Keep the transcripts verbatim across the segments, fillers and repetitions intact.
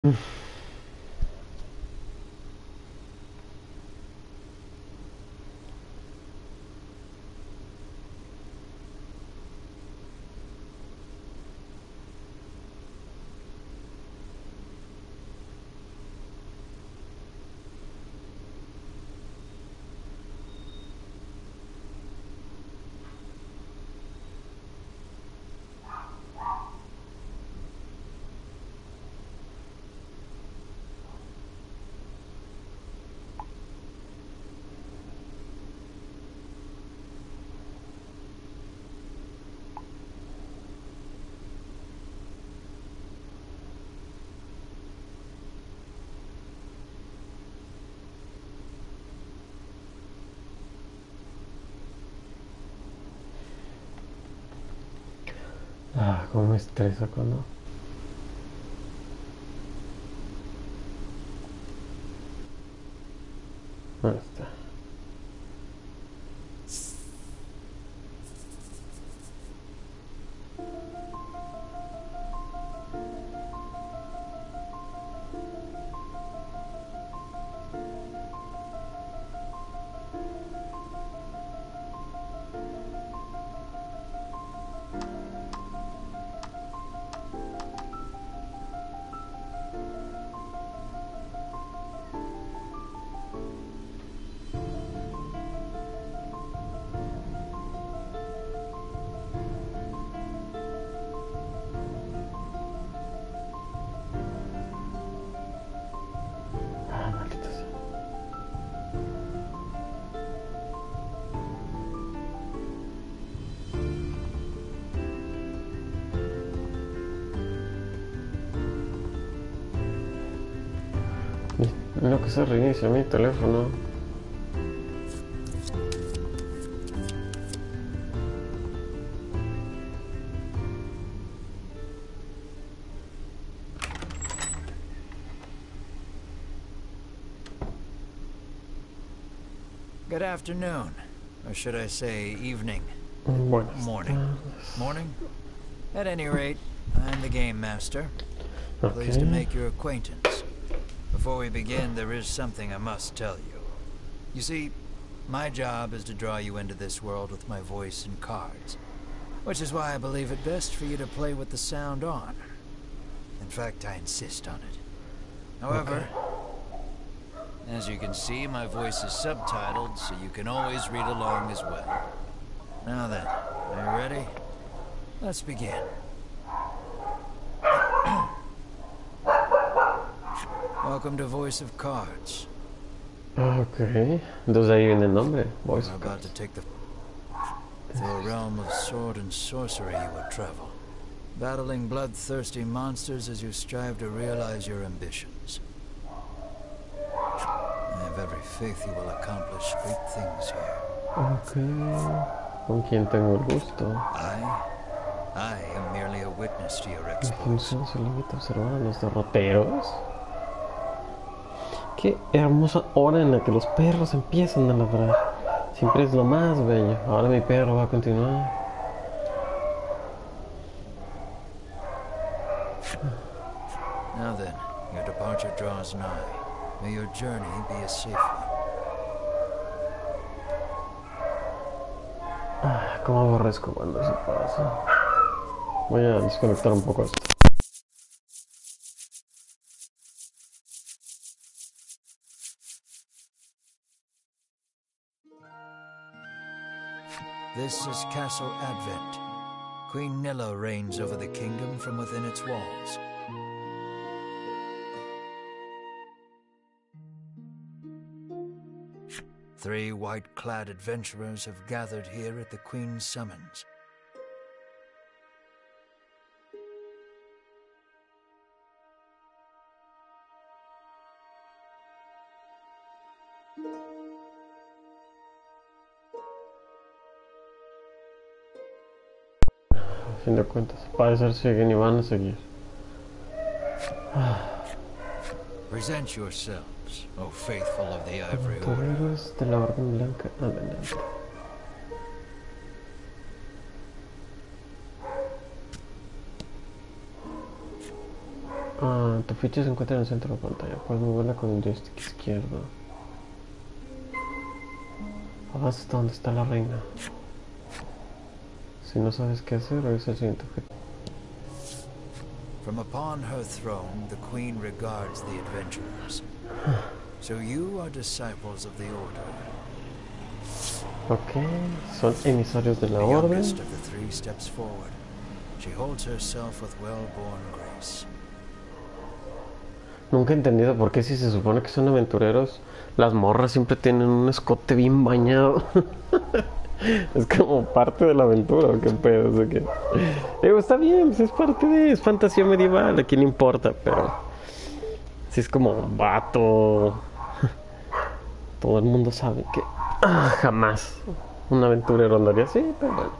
Ah, cómo me estresa cuando... Ahí está. Ah, maldita sea. Y lo que se reinicia mi teléfono. Good afternoon, or should I say evening? Buenas Morning. tardes. Morning? At any rate, I'm the game master. Okay. Pleased to make your acquaintance. Before we begin, there is something I must tell you. You see, my job is to draw you into this world with my voice and cards, which is why I believe it best for you to play with the sound on. In fact, I insist on it. However, okay. As you can see, my voice is subtitled, so you can always read along as well. Now then, are you ready? Let's begin. Welcome to Voice of Cards. Ok, entonces ahí viene el nombre, Voice We're of about Cards. to take the through a realm of sword and sorcery you will travel, battling bloodthirsty monsters as you strive to realize your ambitions. I have every faith you will accomplish great things here. Ok, ¿con quién tengo el gusto? I, I am merely a witness to your Mi exploits. función se limita a observar a los derroteros. Qué hermosa hora en la que los perros empiezan a ladrar. Siempre es lo más bello. Ahora mi perro va a continuar. Now then, your departure draws nigh. May your journey be a safe one. Ah, cómo aborrezco cuando eso pasa. Voy a desconectar un poco esto. This is Castle Advent. Queen Nilla reigns over the kingdom from within its walls. Three white-clad adventurers have gathered here at the Queen's summons. A fin de cuentas, parece siguen y van a seguir. Present yourselves, O faithful of the Ivory Order. Caballeros de la Orden Blanca, adelante. Ah, tu ficha se encuentra en el centro de la pantalla. Puedes moverla con el joystick izquierdo. Avanza hasta donde está la reina. Si no sabes qué hacer, revisa el siguiente objeto. From upon her throne, the queen regards the adventurers. So you are disciples of the order. Ok, son emisarios de la The orden. youngest of the three steps forward. She holds herself with well-born grace. Nunca he entendido por qué si se supone que son aventureros, las morras siempre tienen un escote bien bañado. Es como parte de la aventura, qué pedo, o sea que... Digo, está bien, pues es parte de... es fantasía medieval, a quién le importa, pero... Si es como un vato... Todo el mundo sabe que... Ah, jamás un aventurero andaría así, pero bueno.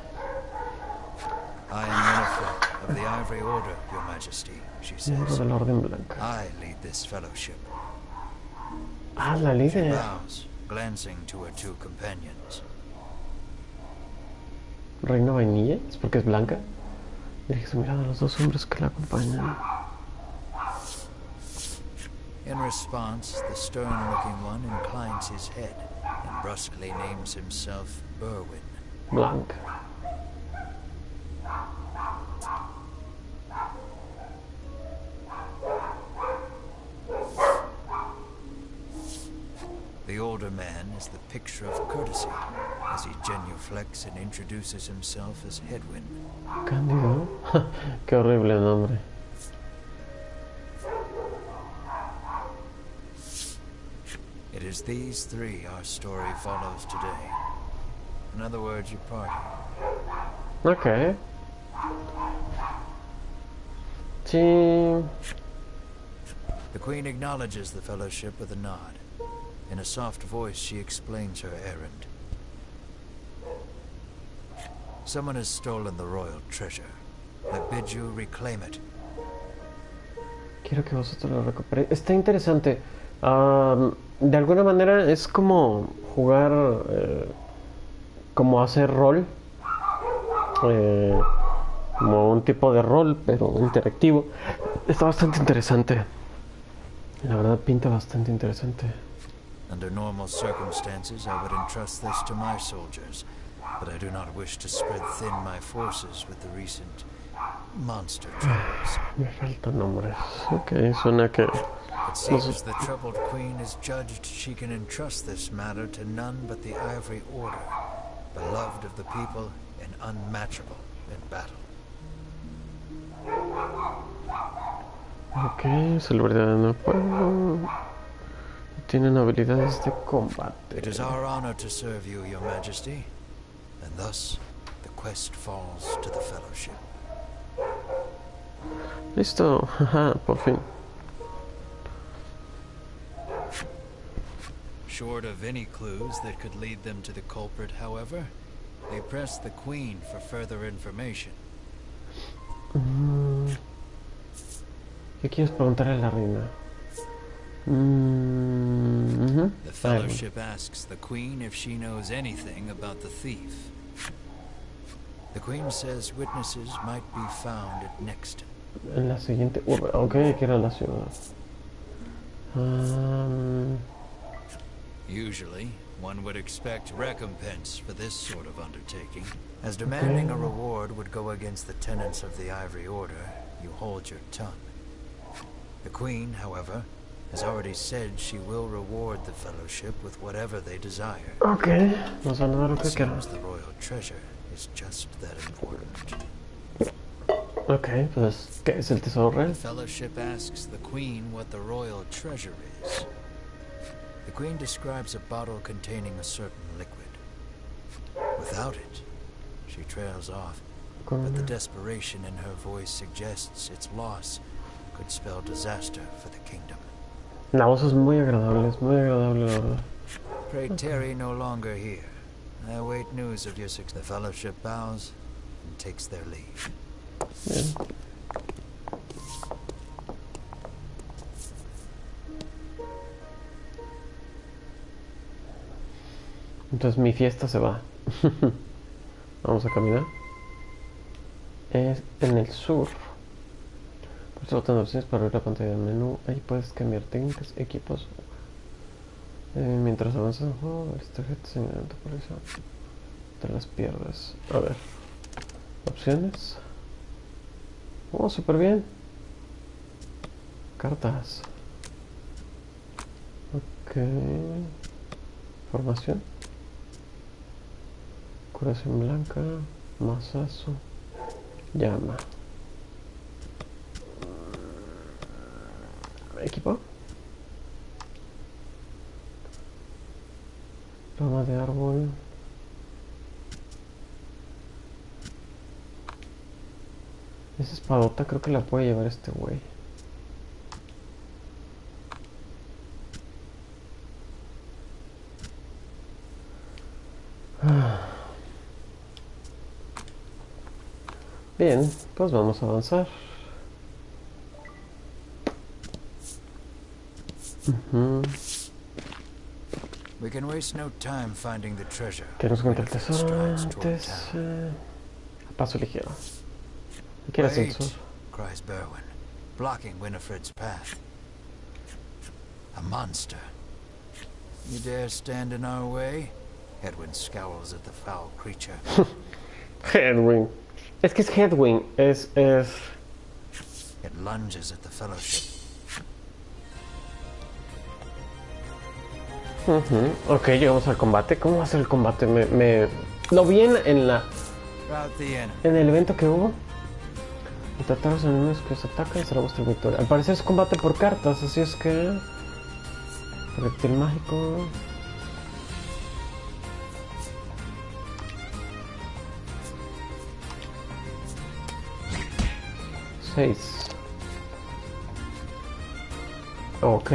I am Winifred of the Ivory Order, Your Majesty, she Miembro says. de la Orden Blanca. I lead this fellowship. Ah, la She líder. bows, glancing to her two companions. Reina Vainilla, ¿es porque es blanca? Dirige su mirada a los dos hombres que la acompañan. In response, the stern-looking one inclines his head and brusquely names himself Berwin. Blanca. The older man is the picture of courtesy as he genuflects and introduces himself as Hedwyn. Cándido. Qué horrible nombre. It is these three our story follows today. In other words, your party. Ok. Sí. The Queen acknowledges the fellowship with a nod. In a soft voice, she explains her errand. Someone has stolen the royal treasure. I bid you reclaim it. Quiero que vosotros lo recuperéis. Está interesante. Um, de alguna manera es como jugar, eh, como hacer rol. Eh, como un tipo de rol, pero interactivo. Está bastante interesante. La verdad pinta bastante interesante. Under normal circumstances, I would entrust this to my soldiers, but I do not wish to spread thin my forces with the recent monster troubles. Me faltan nombres. Ok, suena que... It seems the troubled queen is judged she can entrust this matter to none but the Ivory Order, beloved of the people and unmatchable in battle. Ok, celebridad en el pueblo. Tienen habilidades de combate. It is our honor to serve you, Your Majesty, and thus the quest falls to the Fellowship. Listo, jaja, por fin. Short of any clues that could lead them to the culprit, however, they press the Queen for further information. Mm. ¿Qué quieres preguntarle a la reina? Mm, uh-huh. The Fellowship asks the Queen if she knows anything about the thief. The Queen says witnesses might be found at Nexton. En la siguiente urbe. Ok, que era la ciudad. Um, Usually, one would expect recompense for this sort of undertaking. As demanding okay. a reward would go against the tenets of the Ivory Order, you hold your tongue. The Queen, however, has already said she will reward the Fellowship with whatever they desire. Ok, nos van a dar lo It que quieran. seems the royal treasure is just that important. Ok, pues, ¿qué es el tesoro real? The Fellowship asks the Queen what the royal treasure is. The Queen describes a bottle containing a certain liquid. Without it, she trails off, but the desperation in her voice suggests its loss could spell disaster for the kingdom. La voz es muy agradable, es muy agradable, la verdad. Pray tarry no longer here. I await news of your success. The Fellowship bows and takes their leave. Bien. Entonces mi fiesta se va. Vamos a caminar. Es en el sur. Por Este botón de opciones para abrir la pantalla del menú. Ahí puedes cambiar técnicas, equipos. Eh, mientras avanzas en el juego, las tarjetas en tu colección te las pierdes. A ver. Opciones. Oh, súper bien. Cartas. Ok. Formación. Curación blanca. Mazazo. Llama. Equipo. Rama de árbol. Esa espadota creo que la puede llevar este güey. Bien, pues vamos a avanzar. Uh-huh. We can waste no time finding the treasure. Queremos encontrar el tesoro antes. Eh, a paso ligero. ¿Qué era Wait, sensor? cries Berwin, blocking Winifred's path. A monster. You dare stand in our way? Hedwyn scowls at the foul creature. Hedwyn. Es que es Hedwyn. Es, es... It lunges at the Fellowship. Uh-huh. Ok, llegamos al combate. ¿Cómo va a ser el combate? Me, me... Lo vi en, en la... En el evento que hubo. Tratar a los enemigos que os atacan será vuestra victoria. Al parecer es combate por cartas, así es que... Proyectil mágico... seis. Ok.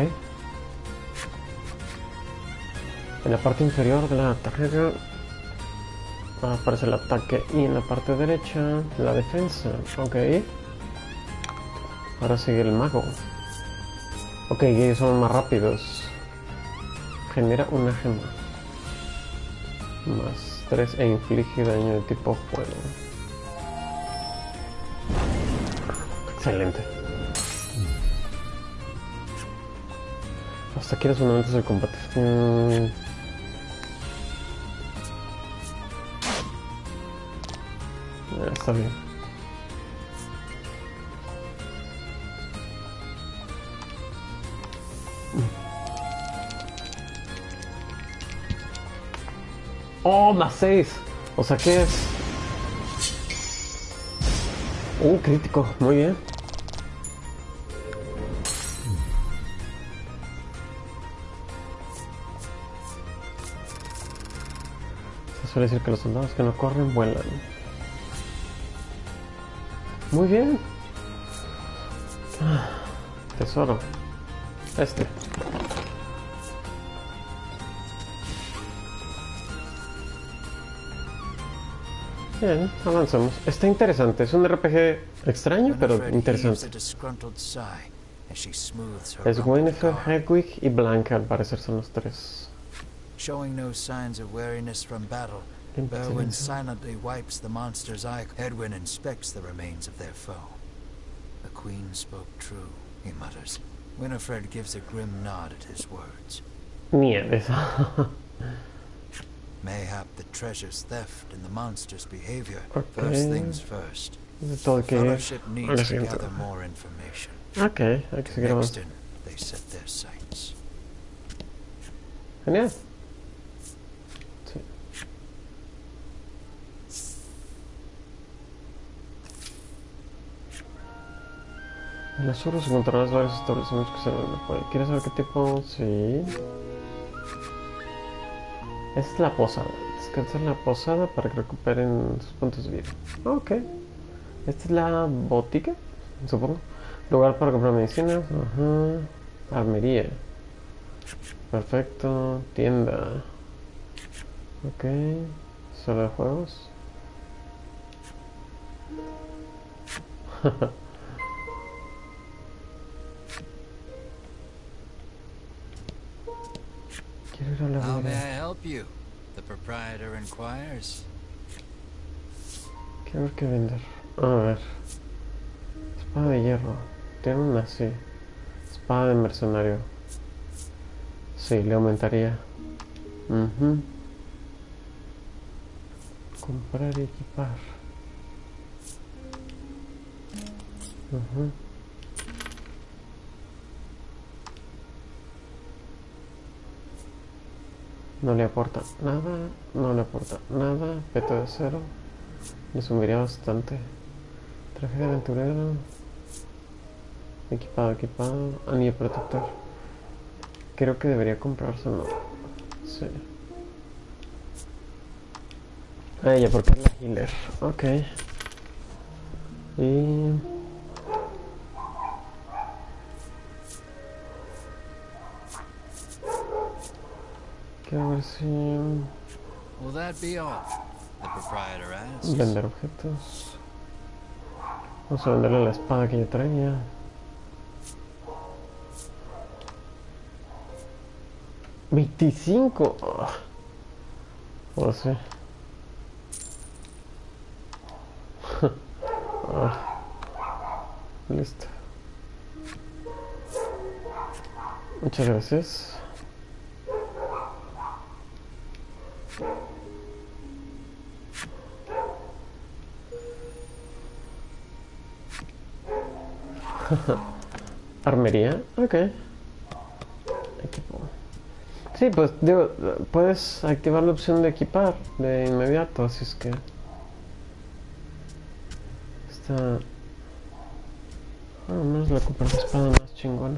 En la parte inferior de la tarjeta aparece el ataque y en la parte derecha la defensa. Ok. Ahora sigue el mago. Ok, ellos son más rápidos. Genera una gema. Más tres e inflige daño de tipo fuego. Excelente. Hasta aquí los fundamentos del combate. Mm. Ya, está bien. Oh, más seis. O sea que es... Uh, crítico. Muy bien. Se suele decir que los soldados que no corren vuelan. Muy bien. Ah, tesoro. Este. Bien, avancemos. Está interesante. Es un R P G extraño, pero interesante. Es Winifred, Hedwig y Blanca, al parecer son los tres. Showing no signs of weariness from battle, Berwin silently wipes the monster's eye. Hedwyn inspects the remains of their foe. The queen spoke true, he mutters. Winifred gives a grim nod at his words. Nieves. Mayhap the treasure's theft and the monster's behavior. Okay. First things first. De todo que Fellowship needs to gather more information. Ok, hay que seguir avanzando. Next in, they set their sights. Genial. Sí. En los suros encontrarás varios establecimientos que se ven por ahí. ¿Quieres saber qué tipo? Sí. Esta es la posada. Descansar en la posada para que recuperen sus puntos de vida. Ok. Esta es la botica, supongo. Lugar para comprar medicinas. Ajá. Armería. Perfecto. Tienda. Ok. Sala de juegos. Quiero ir a la How may vida. I help you? The proprietor inquires. Quiero ver qué vender. A ver. Espada de hierro. Tiene una, sí. Espada de mercenario. Sí, le aumentaría. Uh-huh. Comprar y equipar. Uh-huh. No le aporta nada, no le aporta nada. Peto de cero. Le subiría bastante. Traje de aventurero. Equipado, equipado. Anillo protector. Creo que debería comprárselo. Sí. Ah, ya, porque es la healer. Ok. Y... quiero ver si... Will that be all? The proprietor asks. Vender objetos. Vamos a venderle la espada que yo traía. veinticinco. Oh. O sea. Oh. Listo. Muchas gracias. Armería, ok. Equipo. Sí, pues digo, puedes activar la opción de equipar de inmediato, así es que está... Bueno, al menos la comprar la espada más chingona.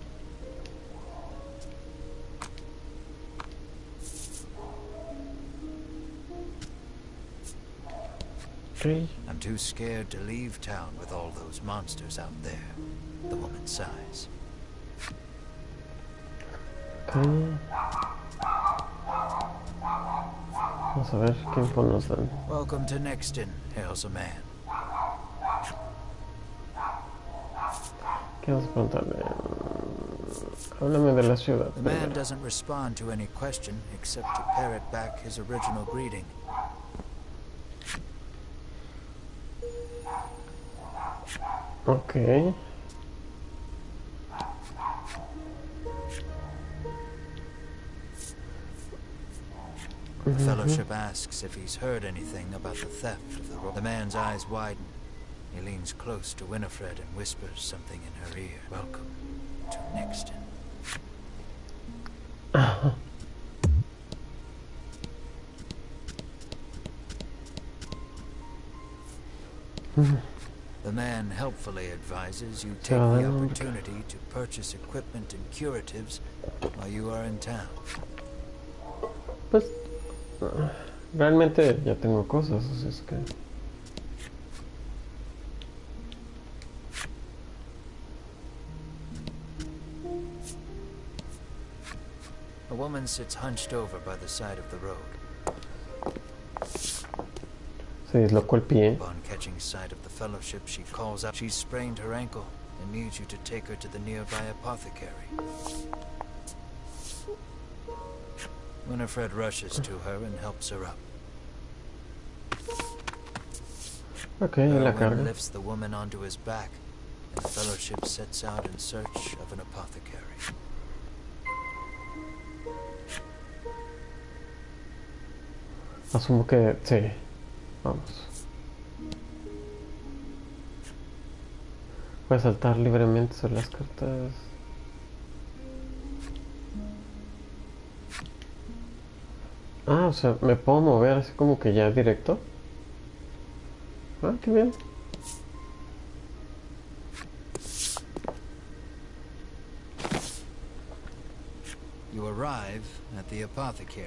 Okay. I'm too scared to leave town with all those monsters out there. The woman sighs. Okay. Vamos a ver qué info nos dan. Welcome to Nexton, hails a man. ¿Qué vamos a preguntarle? Háblame de la ciudad. The man doesn't respond to any question except to parrot back his original greeting. Okay. The Fellowship asks if he's heard anything about the theft of the robe. The man's eyes widen. He leans close to Winifred and whispers something in her ear. Welcome to Nexton. The man helpfully advises you take the opportunity to purchase equipment and curatives while you are in town. Pues realmente ya tengo cosas, así es que... A woman sits hunched over by the side of the road. Se dislocó el pie. Upon catching sight of the Fellowship, she calls out. She's sprained her ankle and needs you to take her to the nearby apothecary. Winifred rushes to her and helps her up. Okay, la carga. Lifts the woman onto his back, and the Fellowship sets out in search of an apothecary. Asumo que sí. Vamos. Puedes saltar libremente sobre las cartas. Ah, o sea, me puedo mover así como que ya directo. Ah, qué bien. You arrive at the apothecary.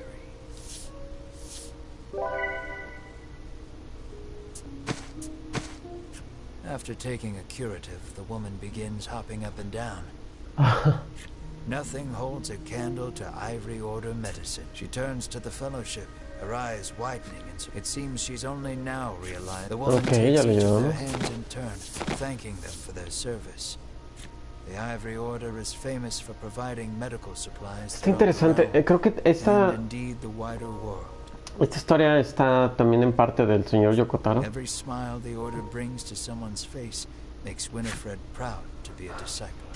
After taking a curative, the woman begins hopping up and down. Nothing holds a candle to Ivory Order medicine. She turns to the Fellowship, her eyes widening, and it seems she's only now realized. The woman okay, takes ya each le of their hands in turn, thanking them for their service. The Ivory Order is famous for providing medical supplies. Está interesante. Eh, creo que esta, and indeed the wider world. esta historia está también en parte del señor Yoko Taro. Every smile the Order brings to someone's face Makes Winifred proud to be a disciple.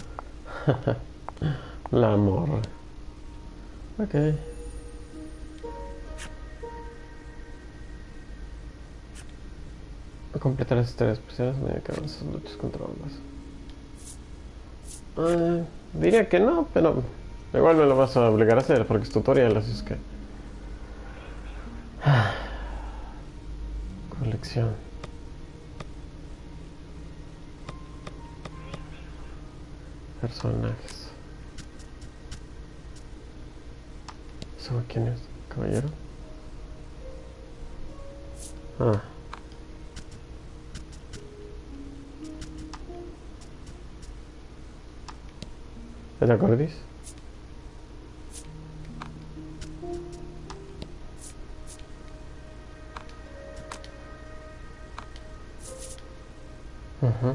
La morra. Ok. Completar las tareas especiales me dedican a esas luchas contra bombas. Eh, diría que no, pero igual me lo vas a obligar a hacer porque es tutorial, así es que... Colección. Personajes. ¿Sabe quién es? ¿Caballero? Ah. ¿Te acordás? Uh-huh.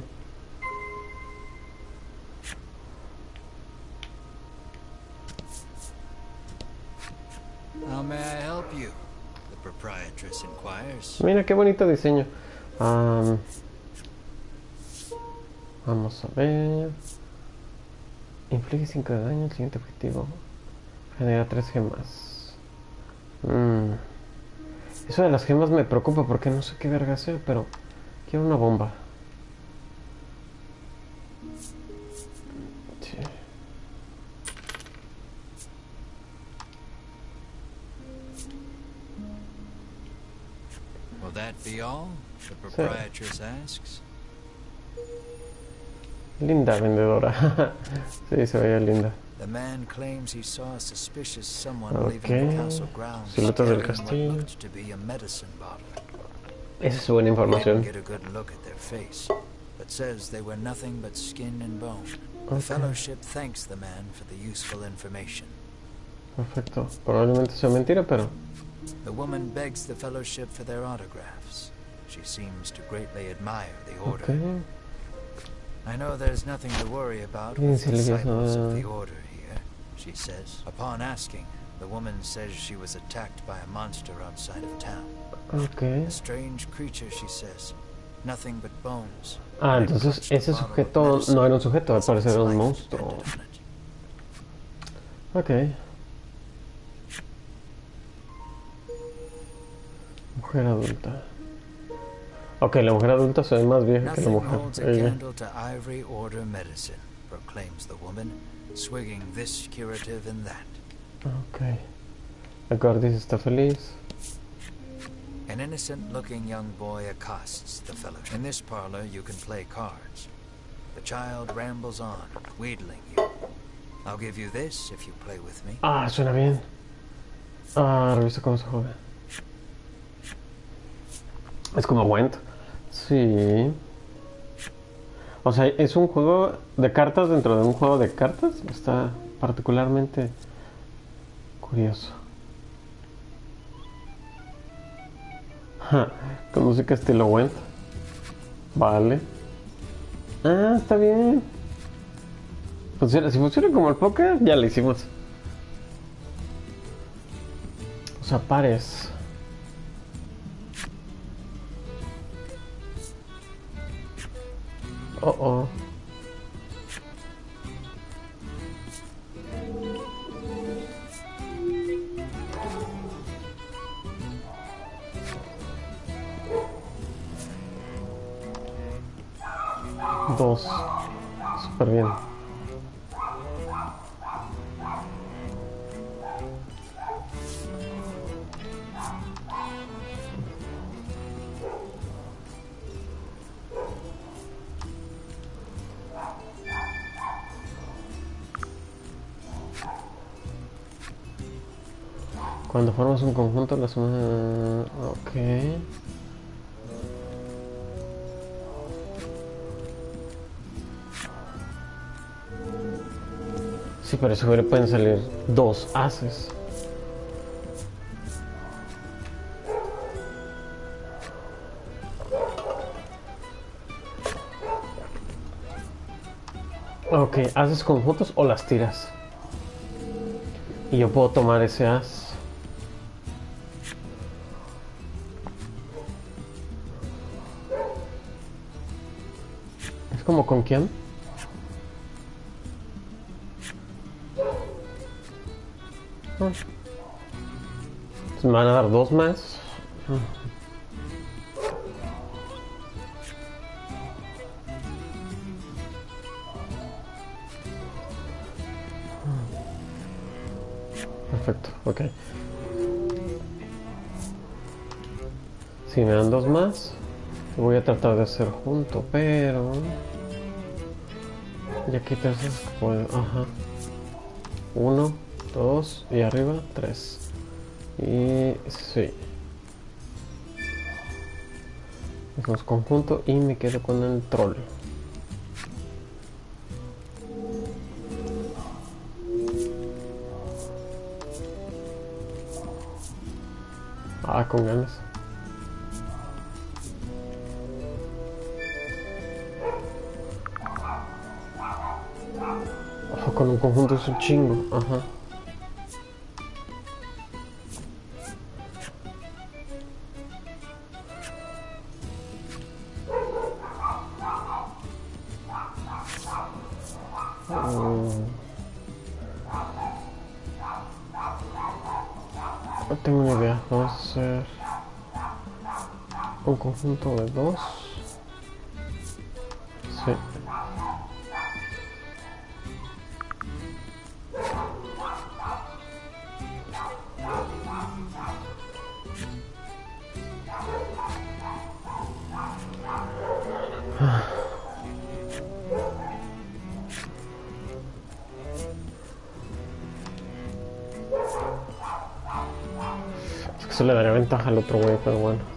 How may I help you? The proprietress inquires. Mira qué bonito diseño. Um, vamos a ver. Inflige cinco de daño. El siguiente objetivo genera tres gemas. Mm. Eso de las gemas me preocupa porque no sé qué verga sea, pero quiero una bomba. Sí. Will that be all? The proprietress asks. Linda vendedora. Sí, se veía linda. The man claims he saw a suspicious someone Okay. leaving the castle grounds Siluetas del carrying what castillo. looked to be a medicine bottle. Esa es buena Didn't información. get a good look at their face, but says they were nothing but skin and bone. The Okay. Fellowship thanks the man for the useful information. Perfecto. Probablemente sea mentira, pero... The woman begs the Fellowship for their autographs. She seems to greatly admire the order. Okay. I know there's nothing to worry about Bien, with si le digas disciples nada. of the order here, she says. Upon asking, the woman says she was attacked by a monster outside of town. Okay. A strange creature, she says. Nothing but bones. Ah, entonces ese sujeto no era un sujeto, al parecer era un monstruo. Ok. Mujer adulta. Ok, la mujer adulta se ve más vieja que la Nothing mujer. holds a Ella. candle to Ivory Order medicine, proclaims the woman, swigging this curative and that. Ok. La Cordis está feliz. An innocent-looking young boy accosts the fellow. In this parlor, you can play cards. The child rambles on, wheedling you. I'll give you this if you play with me. Ah, suena bien. Ah, revisa cómo se juega. Es como Went. Sí. O sea, es un juego de cartas dentro de un juego de cartas. Está particularmente curioso. Ja, con música estilo Went. Vale. Ah, está bien. Funciona, si funciona como el póker, ya lo hicimos. O sea, pares. Oh, oh. Dos. Súper bien. Cuando formas un conjunto, la suma... Ok. Sí, pero seguro pueden salir dos ases. Ok, ¿haces conjuntos o las tiras? Y yo puedo tomar ese as. Es como con quién. Ah. Me van a dar dos más. Perfecto, ok. Si me dan dos más, voy a tratar de hacer junto, pero... ya que terceros que puedo... Ajá. Uno, dos, y arriba, tres. Y... sí. Hacemos conjunto y me quedo con el troll. Ah, con ganas. Ojo, con un conjunto es un chingo. Ajá. Mm. No tengo ni idea. Vamos a hacer un conjunto de dos. Sí. Es que eso le daría ventaja al otro güey, pero bueno.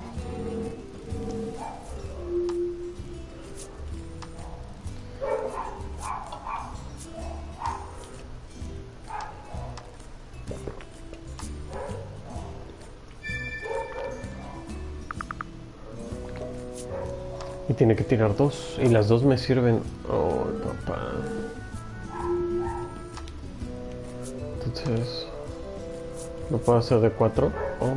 Y tiene que tirar dos. Y las dos me sirven. Oh, papá. Entonces... ¿no puedo hacer de cuatro? Oh.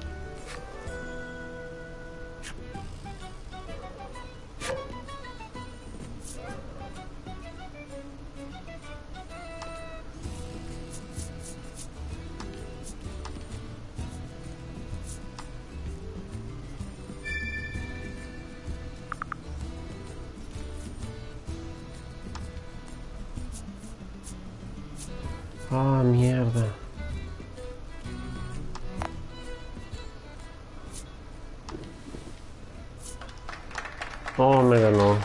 Ah, mierda. Oh, me ganó.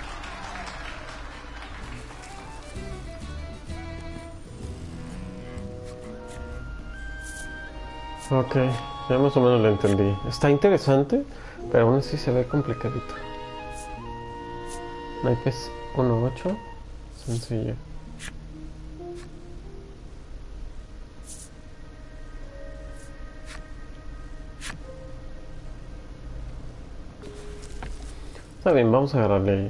Ok, ya más o menos lo entendí. Está interesante, pero aún así se ve complicadito. Naipes uno punto ocho. Sencillo. Está bien, vamos a agarrarle ahí.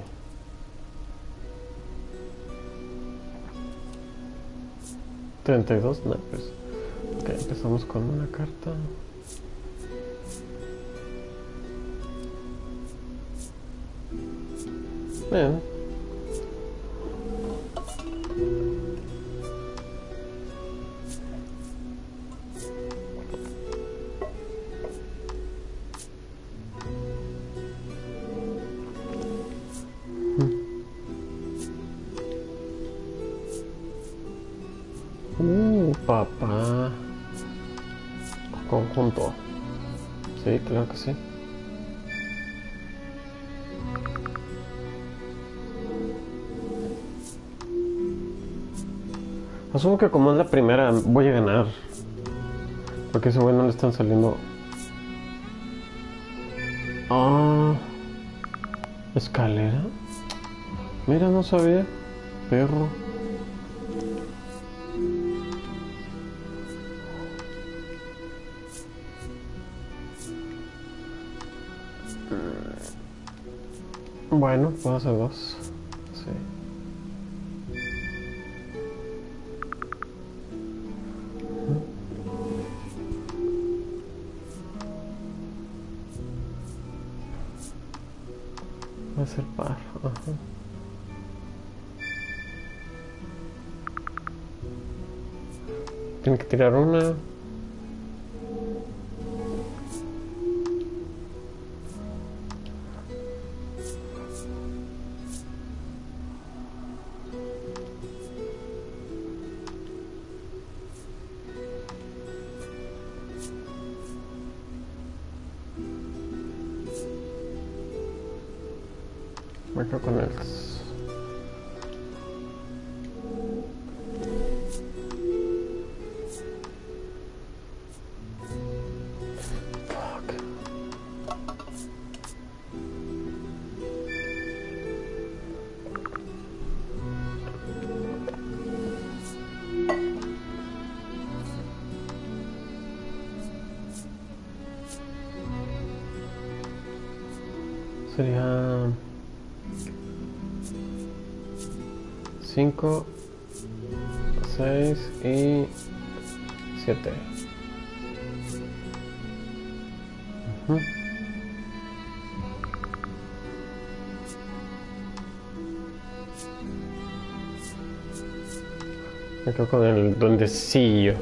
treinta y dos naipes. Ok, empezamos con una carta. Bien. Uh, papá. Conjunto. Sí, claro que sí. Asumo que como es la primera voy a ganar. Porque a ese güey no le están saliendo. Ah, escalera. Mira, no sabía. Perro. Bueno, puedo hacer dos. Sí. hacer par. Ajá. Tiene que tirar una. Me quedo con el... Fuck. Sería... cinco, seis y siete. Uh-huh. Me quedo con el duendecillo.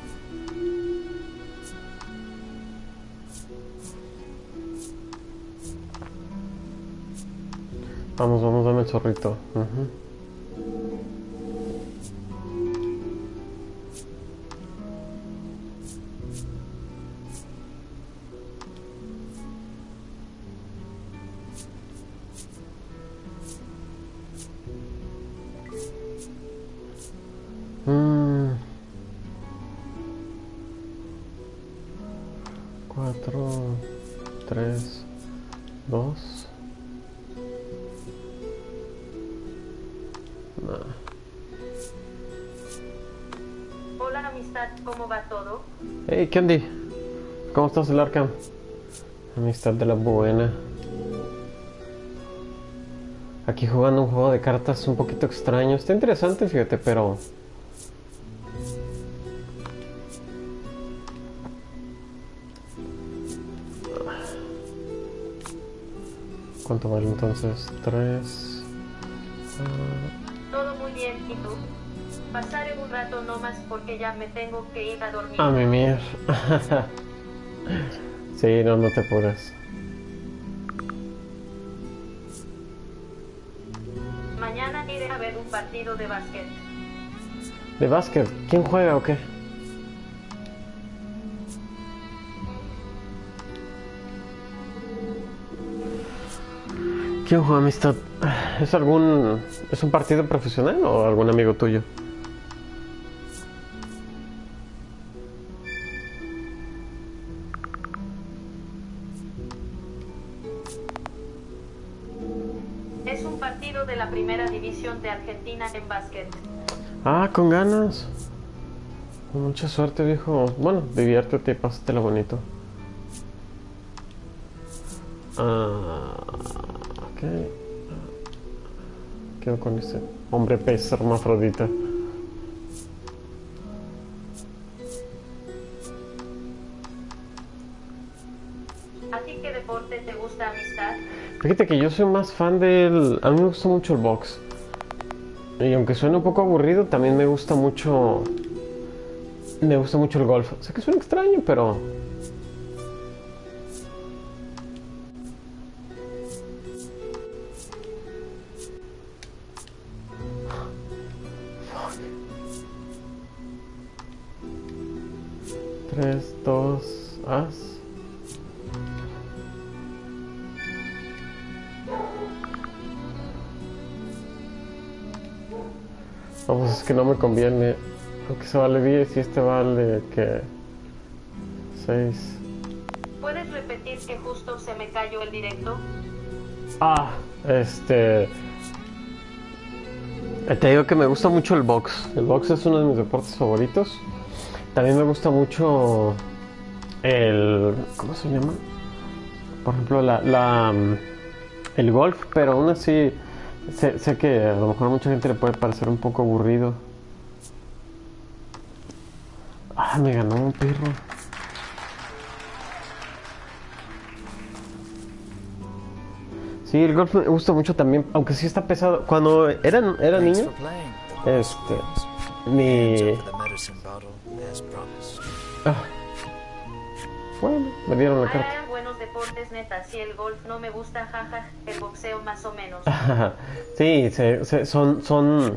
Vamos, vamos, dame el zorrito. Uh-huh. Mm. Cuatro, tres, dos. Nah. Hola amistad, ¿cómo va todo? Hey, Candy, ¿cómo estás, el Arkham? Amistad de la buena. Aquí jugando un juego de cartas un poquito extraño. Está interesante, fíjate, pero... ¿Cuánto vale entonces? Tres... Uh... Todo muy bien, ¿y tú? Pasaré un rato no más porque ya me tengo que ir a dormir. A mimir. Sí, no, no te apures. Mañana iré a ver un partido de básquet. ¿De básquet? ¿Quién juega o qué? ¿Quién juega, amistad? ¿Es algún... ¿Es un partido profesional o algún amigo tuyo? Es un partido de la primera división de Argentina en básquet. Ah, con ganas. Con mucha suerte, viejo. Bueno, diviértete y pásatela bonito. Ah, ok. Quedo con ese hombre pez hermafrodita. ¿A ti qué deporte te gusta, amistad? Fíjate que yo soy más fan del... A mí me gusta mucho el box. Y aunque suene un poco aburrido, también me gusta mucho... Me gusta mucho el golf. Sé que suena extraño, pero... Tres, dos, as. Vamos, es que no me conviene. Aunque se vale diez y este vale que... seis. ¿Puedes repetir que justo se me cayó el directo? Ah, este... Te digo que me gusta mucho el box. El box es uno de mis deportes favoritos. También me gusta mucho el... ¿Cómo se llama? Por ejemplo, la, la el golf, pero aún así sé, sé que a lo mejor a mucha gente le puede parecer un poco aburrido. Ah, me ganó un perro. Sí, el golf me gusta mucho también, aunque sí está pesado. Cuando era, era Thanks niño, for playing, the boss este, friends. Hands mi... over the medicine bottle, as promised. Ah, bueno, me dieron la carta. Ah, buenos deportes, neta. Si el golf no me gusta, jaja. El boxeo más o menos. Sí, se, se- son, son,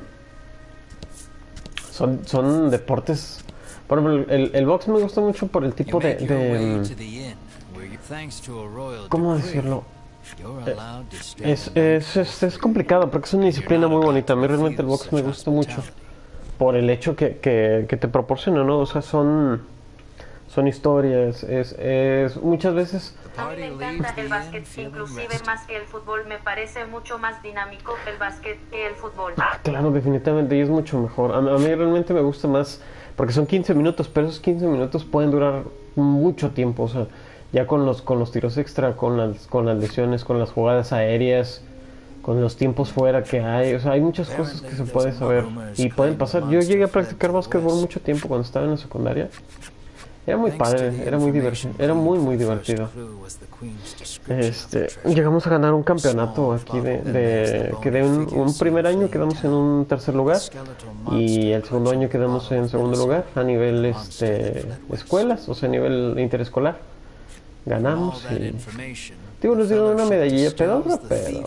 son, son deportes. Por ejemplo, el, el box me gusta mucho por el You tipo de, make your way de to the inn, where you, thanks to a royal ¿cómo decree, decirlo? you're allowed to stay Es, the night. es, es, es complicado porque es una disciplina muy bonita. A mí realmente el box me gusta mucho por el hecho que, que, que te proporciona, ¿no? O sea, son, son historias, es, es muchas veces... A mí me encanta el básquet, inclusive más que el fútbol. Me parece mucho más dinámico el básquet que el fútbol. Ah, claro, definitivamente, y es mucho mejor. A, a mí realmente me gusta más, porque son quince minutos, pero esos quince minutos pueden durar mucho tiempo, o sea, ya con los, con los tiros extra, con las, con las lesiones, con las jugadas aéreas, con los tiempos fuera que hay, o sea, hay muchas cosas que se puede saber y pueden pasar. Yo llegué a practicar básquetbol mucho tiempo cuando estaba en la secundaria. Era muy padre, era muy divertido, era muy muy divertido. Este, llegamos a ganar un campeonato aquí de, de quedé un, un primer año quedamos en un tercer lugar y el segundo año quedamos en segundo lugar a nivel este escuelas, o sea, a nivel interescolar. Ganamos y digo, nos dieron una medallilla pedorra, pero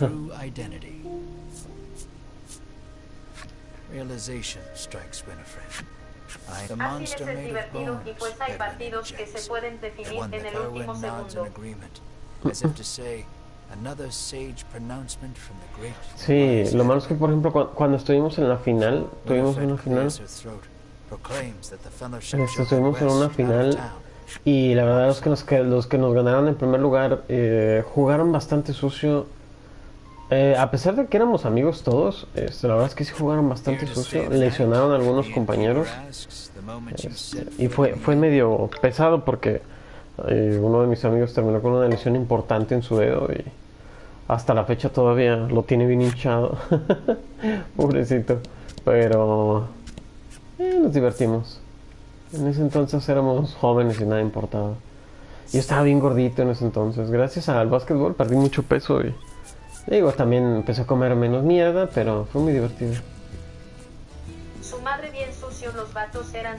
Realization strikes Winifred. I, the Así es, monster es made of divertido bone, y pues hay Edwin partidos que se injects. pueden The definir one en that el último Erwin nods in segundo. agreement, as if to say, another sage pronouncement from the great. sí, lo malo es que por ejemplo cu- cuando estuvimos en la final, tuvimos una final, clears her throat, proclaims that the fellowship este, shall estuvimos en rest una out of final town. y la verdad es que los que, los que nos ganaron en primer lugar eh, jugaron bastante sucio. Eh, a pesar de que éramos amigos todos, este, la verdad es que sí jugaron bastante Here to sucio, stay the lesionaron a night, algunos the compañeros. innkeeper asks the moment you Este, set y foot fue, in fue the medio pesado porque eh, uno de mis amigos terminó con una lesión importante en su dedo y hasta la fecha todavía lo tiene bien hinchado. Pobrecito. Pero eh, nos divertimos. En ese entonces éramos jóvenes y nada importaba. Yo estaba bien gordito en ese entonces. Gracias al básquetbol perdí mucho peso y digo, también empecé a comer menos mierda, pero fue muy divertido. Su madre bien sucio, los vatos eran...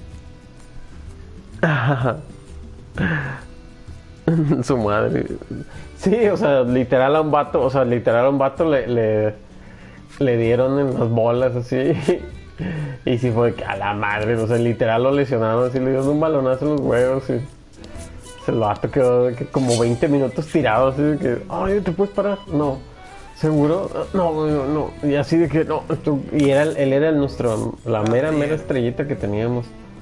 Su madre. Sí, o sea, literal a un vato, o sea, literal a un vato le, le, le dieron en las bolas así. Y sí fue que a la madre, o sea, literal lo lesionaron así, le dieron un balonazo en los huevos y el vato quedó de que como veinte minutos tirado así de que, ay, ¿te puedes parar? No. ¿Seguro? No, no, no. Y así de que no. Tú- y era, el- él era el nuestro, la mera, mera estrellita que teníamos.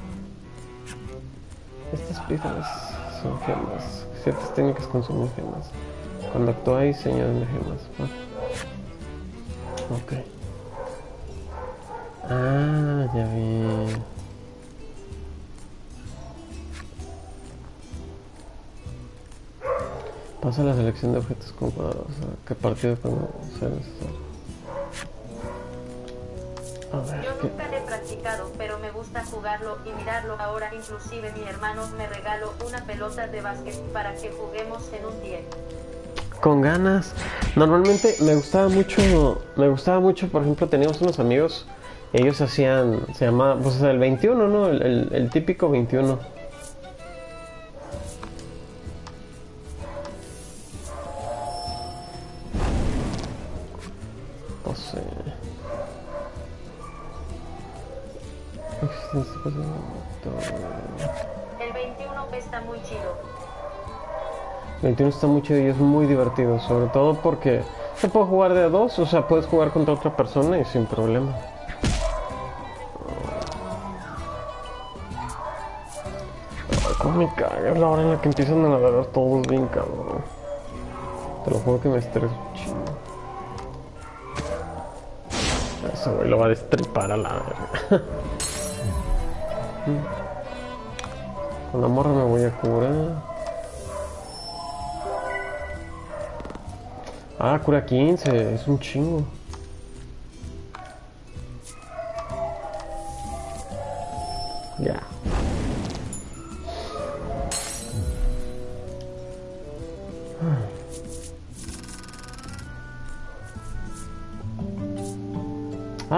Estas piezas son gemas. Ciertas técnicas consumen gemas. Cuando actúa diseño de gemas. Ah. Ok. Ah, ya vi. Pasa la selección de objetos con jugadores. O sea, ¿qué partido cuando sea necesario? A ver, Yo ¿qué? nunca he practicado, pero me gusta jugarlo y mirarlo ahora. Inclusive mi hermano me regaló una pelota de básquet para que juguemos en un día. Con ganas. Normalmente me gustaba mucho, me gustaba mucho, por ejemplo, teníamos unos amigos, ellos hacían, se llamaba, pues el veintiuno, ¿no? El, el, el típico veintiuno. No sé. El veintiuno está muy chido. veintiuno está muy chido y es muy divertido, sobre todo porque se puede jugar de a dos, o sea, puedes jugar contra otra persona y sin problema. Ay, cómo me caga, es la hora en la que empiezan a nadar todos bien cabrón. Te lo juro que me estreso chido. Ese güey lo va a destripar a la verga. Con la morra me voy a curar. Ah, cura quince, es un chingo. Ya.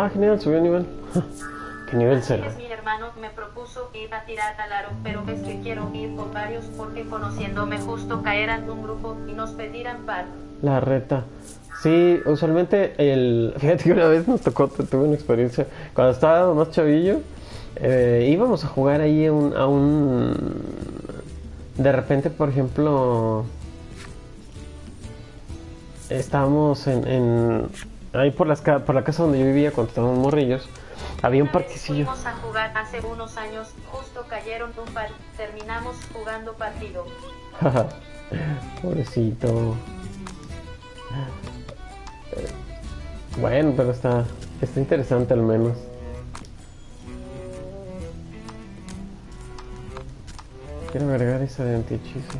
Ah, genial, subió nivel. ¿Qué nivel será? Mi hermano me propuso ir a tirar al aro, pero es que quiero ir con varios porque conociéndome justo caerán un grupo y nos pedirán par. La reta. Sí, usualmente el... Fíjate que una vez nos tocó, tuve una experiencia. Cuando estaba más chavillo, eh, íbamos a jugar ahí a un, a un... De repente, por ejemplo... Estábamos en... en... Ahí por, las, por la casa donde yo vivía cuando estábamos morrillos. Había un parquecillo. Fuimos a jugar hace unos años, justo cayeron un par, terminamos jugando partido. Pobrecito. Bueno, pero está, está interesante al menos. Quiero agregar esa de antihechizos.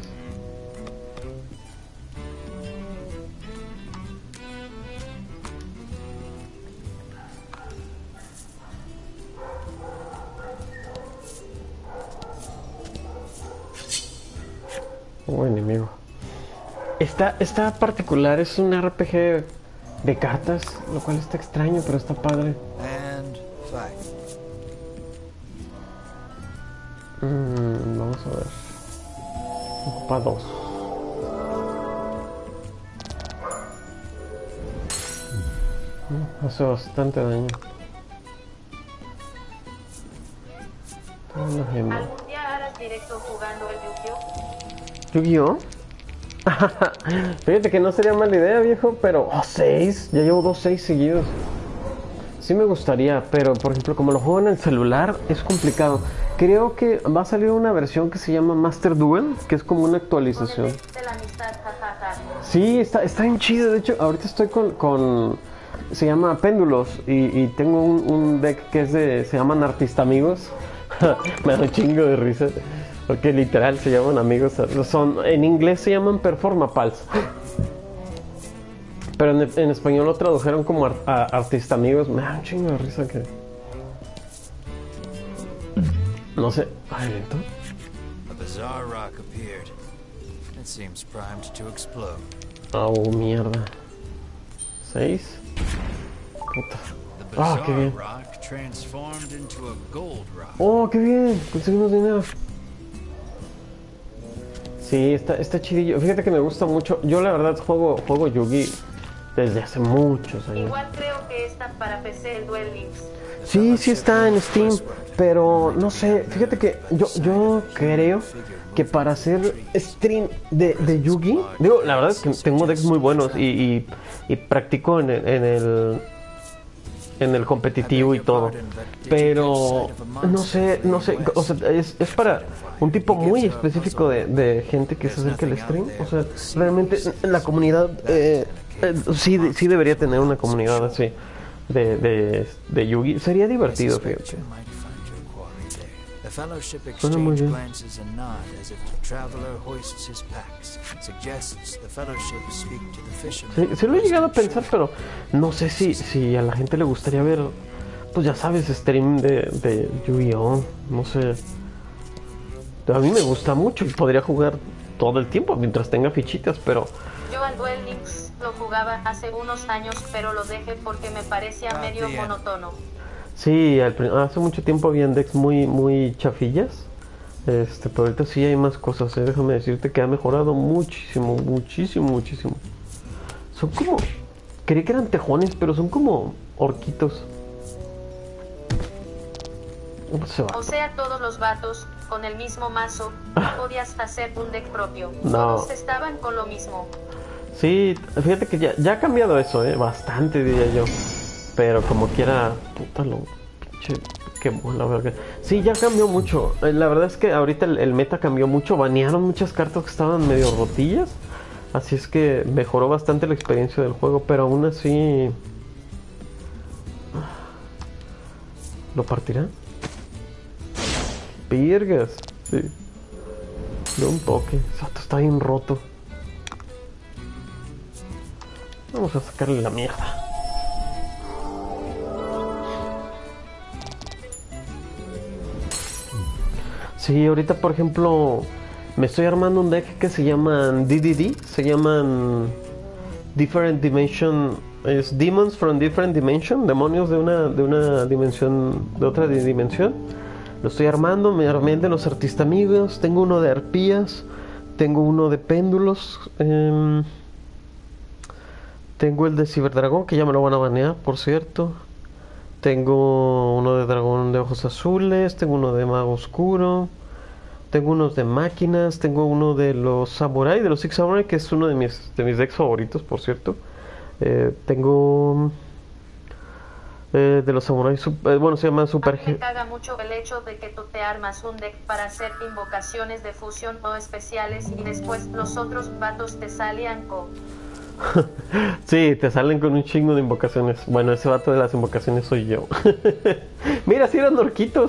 Oh, enemigo. Está, está particular, es un R P G de cartas, lo cual está extraño, pero está padre. And fight. Mm, vamos a ver. Ocupa dos. Mm, hace bastante daño. ¿Algún día harás directo jugando el Yu-Gi-Oh? ¿Yu-Gi-Oh? Fíjate que no sería mala idea, viejo, pero... ¡Oh, seis! Ya llevo dos seis seguidos. Sí me gustaría, pero por ejemplo, como lo juego en el celular, es complicado. Creo que va a salir una versión que se llama Master Duel, que es como una actualización. De la amistad, jajaja. Sí, está, está bien chido. De hecho, ahorita estoy con... con se llama Péndulos y, y tengo un, un deck que es de... Se llaman Artista Amigos. Me da un chingo de risa. Porque literal se llaman amigos. Son, en inglés se llaman Performapals. Pero en, en español lo tradujeron como ar, a, Artista Amigos. Me da un chingo de risa que... No sé. Ay, lento. A bizarre rock appeared. It seems primed to explode. Oh, mierda. ¿Seis? Puta. The Ah, qué bien. bizarre rock transformed into a gold rock. Oh, qué bien. Conseguimos dinero. Sí, está, está chidillo. Fíjate que me gusta mucho. Yo la verdad juego, juego Yu-Gi desde hace muchos años. Igual creo que está para P C el Duel Links. Sí, sí está en Steam, pero no sé, fíjate que yo, yo creo que para hacer stream de, de Yu-Gi, digo, la verdad es que tengo decks muy buenos y, y, y practico en el, en el en el competitivo y todo, pero no sé, no sé, o sea, es, es para un tipo muy específico de, de gente que se acerca al stream, o sea, realmente la comunidad eh, eh, sí, sí debería tener una comunidad así de, de, de Yu-Gi, sería divertido, fíjate. Suena muy bien. Sí, sí lo he llegado a pensar, pero no sé si, si a la gente le gustaría ver, pues ya sabes, stream de, de Yu-Gi-Oh, no sé. A mí me gusta mucho y podría jugar todo el tiempo mientras tenga fichitas, pero... Yo al Duel Links lo jugaba hace unos años, pero lo dejé porque me parecía medio monótono. Sí, al, hace mucho tiempo habían decks muy, muy chafillas. Este, pero ahorita sí hay más cosas, ¿eh? Déjame decirte que ha mejorado muchísimo, muchísimo, muchísimo. Son como... Creí que eran tejones, pero son como orquitos. Se va. O sea, todos los vatos, con el mismo mazo, podías hacer un deck propio. No. Todos estaban con lo mismo. Sí, fíjate que ya, ya ha cambiado eso, ¿eh? Bastante, diría yo. Pero como quiera, puta lo pinche, qué buena verga. Sí, ya cambió mucho. La verdad es que ahorita el, el meta cambió mucho. Banearon muchas cartas que estaban medio rotillas. Así es que mejoró bastante la experiencia del juego. Pero aún así... ¿Lo partirá? Virgas. Sí. De un toque. Esto está bien roto. Vamos a sacarle la mierda. Sí, ahorita por ejemplo me estoy armando un deck que se llaman D D D, se llaman Different Dimension es Demons from Different Dimension, demonios de una, de una dimensión, de otra di- dimensión. Lo estoy armando, me armé de los artistamigos, tengo uno de arpías, tengo uno de péndulos, eh, tengo el de ciberdragón, que ya me lo van a banear, por cierto. Tengo uno de dragón de ojos azules, tengo uno de mago oscuro, tengo unos de máquinas, tengo uno de los samurai, de los Six Samurai, que es uno de mis, de mis decks favoritos, por cierto. Eh, tengo eh, de los samuráis, eh, bueno, se llama Super A mí me G. caga mucho el hecho de que tú te armas un deck para hacer invocaciones de fusión o especiales y después los otros vatos te salían con... Sí, te salen con un chingo de invocaciones. Bueno, ese vato de las invocaciones soy yo. Mira, si eran orquitos.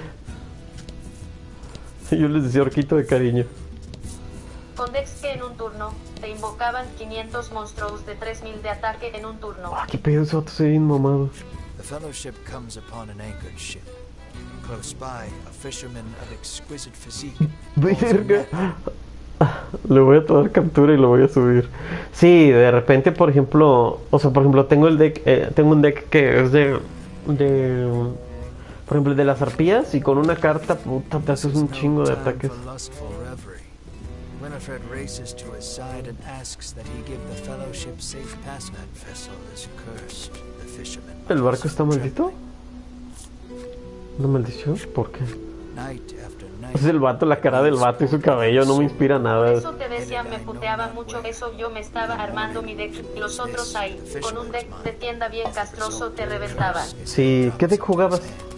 Yo les decía orquito de cariño. Con decks que en un turno te invocaban quinientos monstruos de tres mil de ataque en un turno. Ah, qué pedo, ese vato se ve bien mamado. The Fellowship comes upon an anchored ship. Close by, a fisherman of exquisite physique. Verga. Le voy a tomar captura y lo voy a subir. Sí, de repente, por ejemplo, o sea, por ejemplo, tengo el deck, eh, tengo un deck que es de, de, por ejemplo, de las arpías y con una carta, puta, te haces un chingo de ataques. Winifred races to his side and asks that he give the Fellowship safe passage. That vessel is cursed. The fisherman. ¿El barco está maldito? ¿Una maldición? ¿Por qué? Night after night. Es el vato, la cara del vato y su cabello no me inspira Por nada. eso te decía, me puteaba mucho eso, yo me estaba armando mi deck y los otros ahí, con un deck de tienda bien castroso te reventaban. Sí, ¿qué deck jugabas?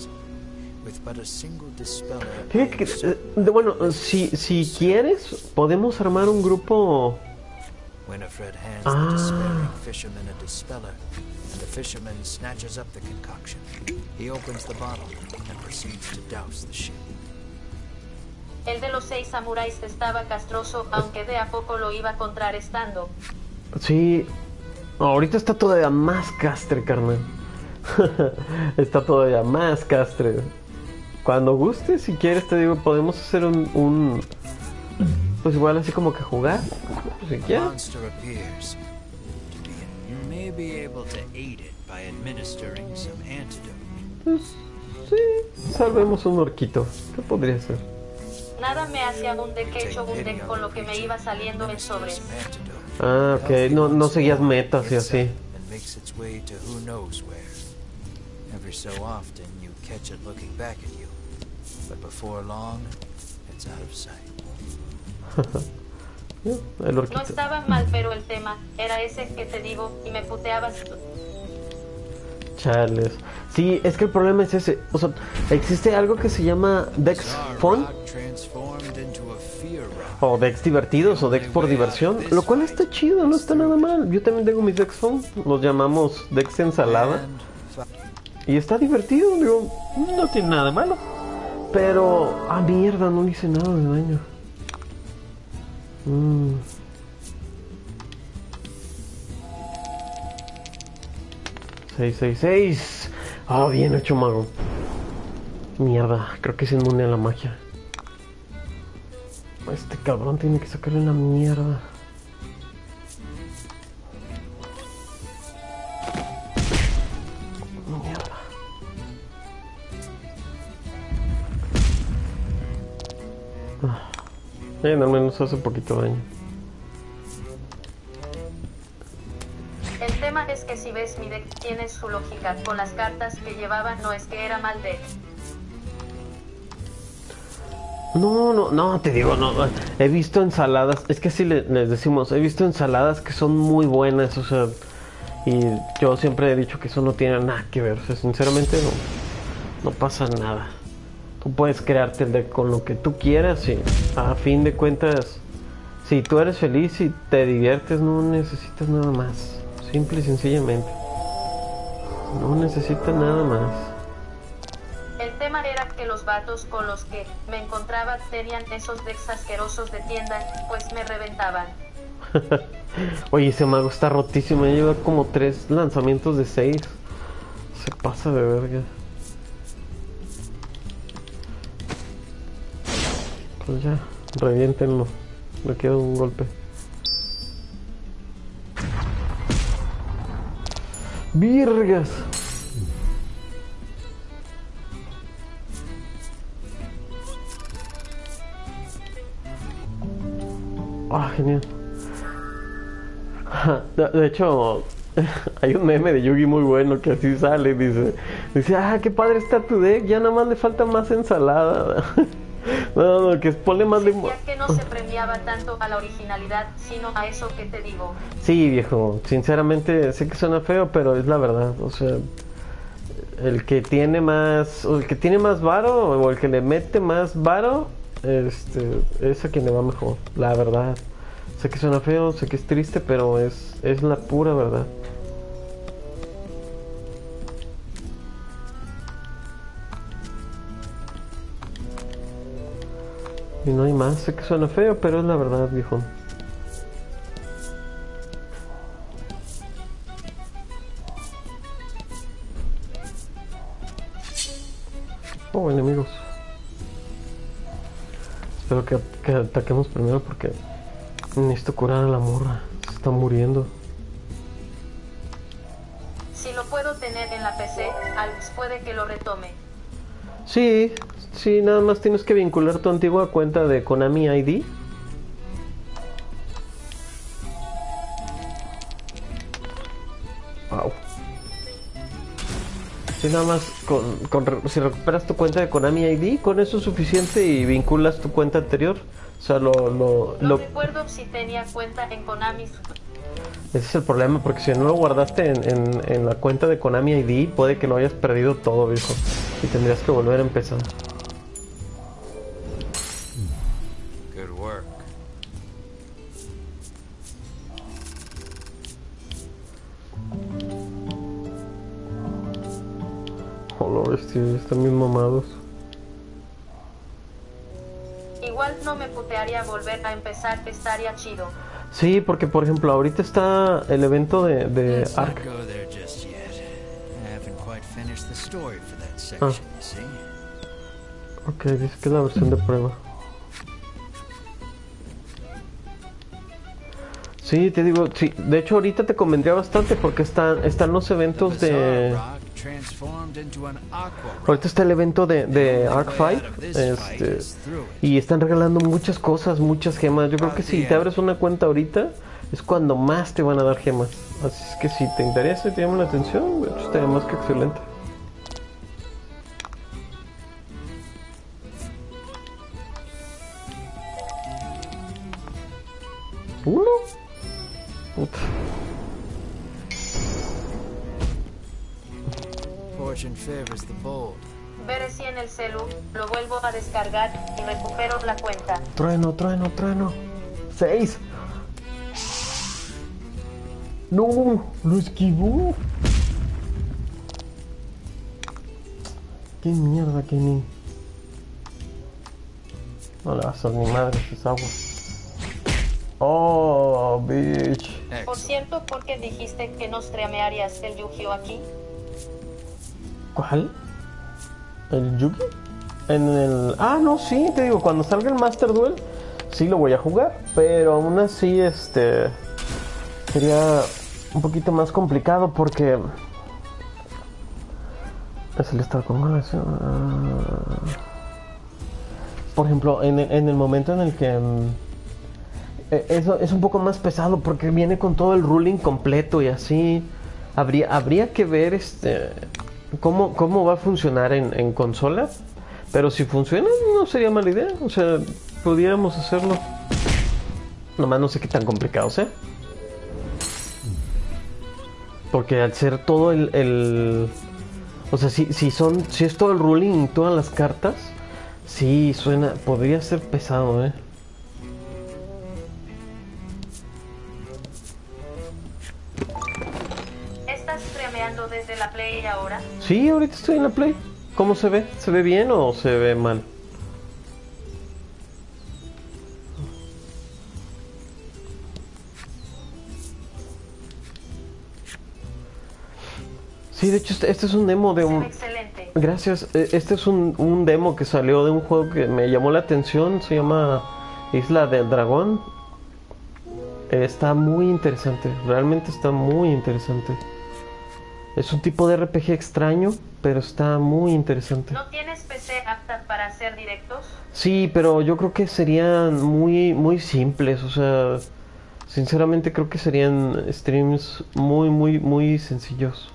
Fíjate que, eh, de- bueno, si, si quieres, podemos armar un grupo. Winifred hands Ah. the despairing fisherman a dispeller, and the fisherman snatches up the concoction. He opens the bottle and proceeds to douse the ship. El de los seis samuráis estaba castroso, aunque de a poco lo iba contrarrestando. Sí, ahorita está todavía más castre, carnal. Está todavía más castre. Cuando guste, si quieres, te digo, podemos hacer un, un pues igual así como que jugar, si The quieres. monster appears to be, and you may be able to aid it by administering some antidote. Pues sí, salvemos un orquito. ¿Qué podría ser? Nada me hacía un deck hecho un deck con lo que me iba saliendo en sobres. Some antidote. Ah, ok, no, no seguías metas y así. And makes its way to who knows where. Every so often you catch it looking back at you, but before long, it's out of sight. El No orquito. estaba mal, pero el tema era ese que te digo y me puteabas. Chales. Sí, es que el problema es ese. O sea, existe algo que se llama Dex Fun Rock transformed into a fear rock. o Dex divertidos o Dex por diversión, lo cual está chido, no está nada mal. Yo también tengo mis Dex Fun, los llamamos Dex ensalada And y está divertido, digo, no tiene nada de malo. Pero, ah, mierda, no le hice nada de daño. Mm. seis, seis, seis. Ah, bien hecho, mago. Mierda, creo que es inmune a la magia. Este cabrón tiene que sacarle la mierda. Mierda. Ah. Bien, al menos hace poquito daño. El tema es que si ves mi deck tiene su lógica, con las cartas que llevaba no es que era mal deck. No, no, no, te digo, no. He visto ensaladas, es que así le- les decimos, he visto ensaladas que son muy buenas, o sea, y yo siempre he dicho que eso no tiene nada que ver, o sea, sinceramente no, no pasa nada. Tú puedes crearte el deck con lo que tú quieras y a fin de cuentas, si tú eres feliz y te diviertes, no necesitas nada más, simple y sencillamente. No necesitas nada más. El tema era que los vatos con los que me encontraba tenían esos decks asquerosos de tienda, pues me reventaban. Oye, ese mago está rotísimo. Ya lleva como tres lanzamientos de seis. Se pasa de verga. Pues ya, reviéntenlo. Le queda un golpe. Virgas. Ah, genial. De, de hecho, hay un meme de Yugi muy bueno que así sale, dice, dice, ah, qué padre está tu deck, ya nada más le falta más ensalada. No, no, que ponle más limón. Sentía que no se premiaba tanto a la originalidad, sino a eso que te digo. Sí, viejo, sinceramente sé que suena feo, pero es la verdad, o sea, el que tiene más, o el que tiene más varo, o el que le mete más varo, este, es a quien le va mejor, la verdad. Sé que suena feo, sé que es triste, pero es, es la pura verdad. Y no hay más, sé que suena feo, pero es la verdad, viejo. Oh, enemigos. Espero que, que ataquemos primero porque necesito curar a la morra. Se está muriendo. Si lo puedo tener en la P C, Alex puede que lo retome. Sí, sí, nada más tienes que vincular tu antigua cuenta de Konami I D. Wow. Sí, nada más con, con, si recuperas tu cuenta de Konami I D, con eso es suficiente y vinculas tu cuenta anterior. O sea, lo... lo, No lo... recuerdo si tenía cuenta en Konami. Ese es el problema, porque si no lo guardaste en, en, en la cuenta de Konami I D, puede que lo hayas perdido todo, viejo. Y tendrías que volver a empezar. Good work. Oh, lo bestia, están bien mamados. Igual no me putearía volver a empezar, estaría chido. Sí, porque por ejemplo, ahorita está el evento de, de Let's not Ark. go there just yet. I haven't quite finished the story for that section, you see. Ok, dice que es la versión de prueba. Sí, te digo, sí, de hecho ahorita te convendría bastante porque están, están los eventos de... Rock transformed into an aqua rock. Ahorita está el evento de, de Ark cinco, este, y están regalando muchas cosas, muchas gemas. Yo creo que si te abres una cuenta ahorita, es cuando más te van a dar gemas. Así es que si te interesa y te llama la atención, de hecho estaría más que excelente. Uno. Puta. Fortune favors the bold. Veré si en el celu lo vuelvo a descargar y recupero la cuenta. Trueno, trueno, trueno. Seis. No, lo esquivó. Qué mierda, Kenny. No le vas a hacer ni madre, es agua. Oh, bitch. Por Excellent. cierto, ¿por qué dijiste que nos streamearías el Yu-Gi-Oh aquí? ¿Cuál? ¿El Yugi? En el... Ah, no, sí, te digo, cuando salga el Master Duel, sí lo voy a jugar. Pero aún así, este... sería un poquito más complicado porque... Es el estado con ganas. Por ejemplo, en el, en el momento en el que... Um, eso es un poco más pesado porque viene con todo el ruling completo y así. Habría, habría que ver este... Cómo, cómo va a funcionar en, en consola. Pero si funciona, no sería mala idea. O sea, pudiéramos hacerlo. Nomás no sé qué tan complicado sea. Porque al ser todo el... el o sea, si, si son... Si es todo el ruling y todas las cartas, sí, suena... Podría ser pesado, eh. ¿Estás streameando desde la Play ahora? Sí, ahorita estoy en la Play. ¿Cómo se ve? ¿Se ve bien o se ve mal? Sí, de hecho este, este es un demo de Se ve un... excelente. Gracias, eh, este es un, un demo que salió de un juego que me llamó la atención. Se llama Isla del Dragón. Eh, Está muy interesante, realmente está muy interesante. Es un tipo de R P G extraño, pero está muy interesante. ¿No tienes P C apta para hacer directos? Sí, pero yo creo que serían muy, muy simples, o sea, sinceramente creo que serían streams muy, muy, muy sencillos.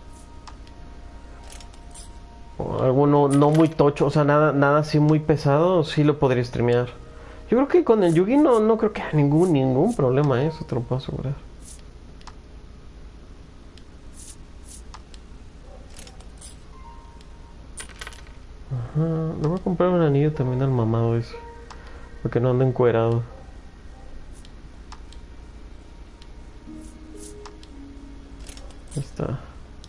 O algo no, no muy tocho, o sea, nada, nada así muy pesado, sí lo podría streamear. Yo creo que con el Yugi no, no creo que haya ningún, ningún problema, ¿eh? Eso te lo puedo asegurar. Ajá, le voy a comprar un anillo también al mamado ese, porque no anda encuerado. Ahí está.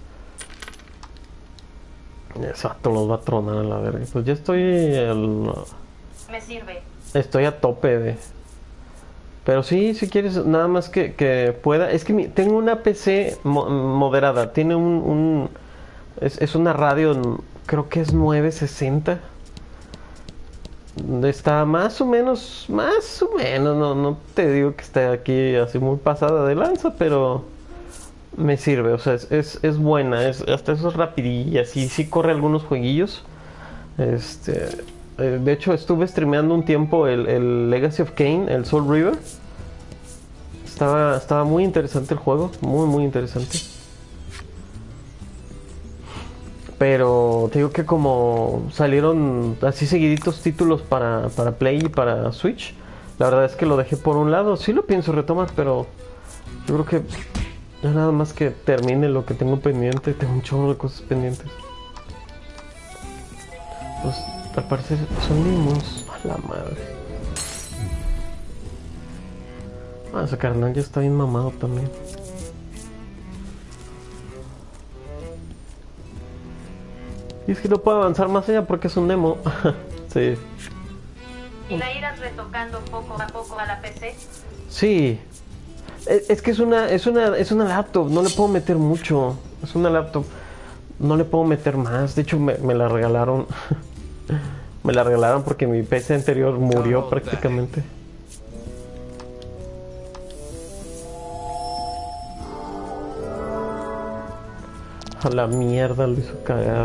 Exacto, los va a tronar a la verga. Pues ya estoy al... Me sirve. Estoy a tope de... Pero sí, si quieres, nada más que, que pueda. Es que mi, tengo una P C mo moderada. Tiene un... un es, es una radio, creo que es nueve sesenta. Está más o menos, más o menos, no, no te digo que esté aquí así muy pasada de lanza, pero me sirve, o sea, es, es, es buena, es, hasta eso es rapidilla, sí, sí corre algunos jueguillos. Este, eh, de hecho estuve streameando un tiempo el, el Legacy of Kain, el Soul River. Estaba, estaba muy interesante el juego, muy muy interesante. Pero te digo que como salieron así seguiditos títulos para, para Play y para Switch, la verdad es que lo dejé por un lado. Sí lo pienso retomar, pero yo creo que ya nada más que termine lo que tengo pendiente. Tengo un chorro de cosas pendientes. Pues al parecer son limos. A la madre. Ah, ese carnal ya está bien mamado también. Y es que no puedo avanzar más allá porque es un demo. Sí. ¿Y la irás retocando poco a poco a la P C? Sí. Es, es que es una, es una, es una laptop, no le puedo meter mucho. Es una laptop. No le puedo meter más. De hecho me, me la regalaron. Me la regalaron porque mi P C anterior murió prácticamente. A la mierda, lo hizo cagada.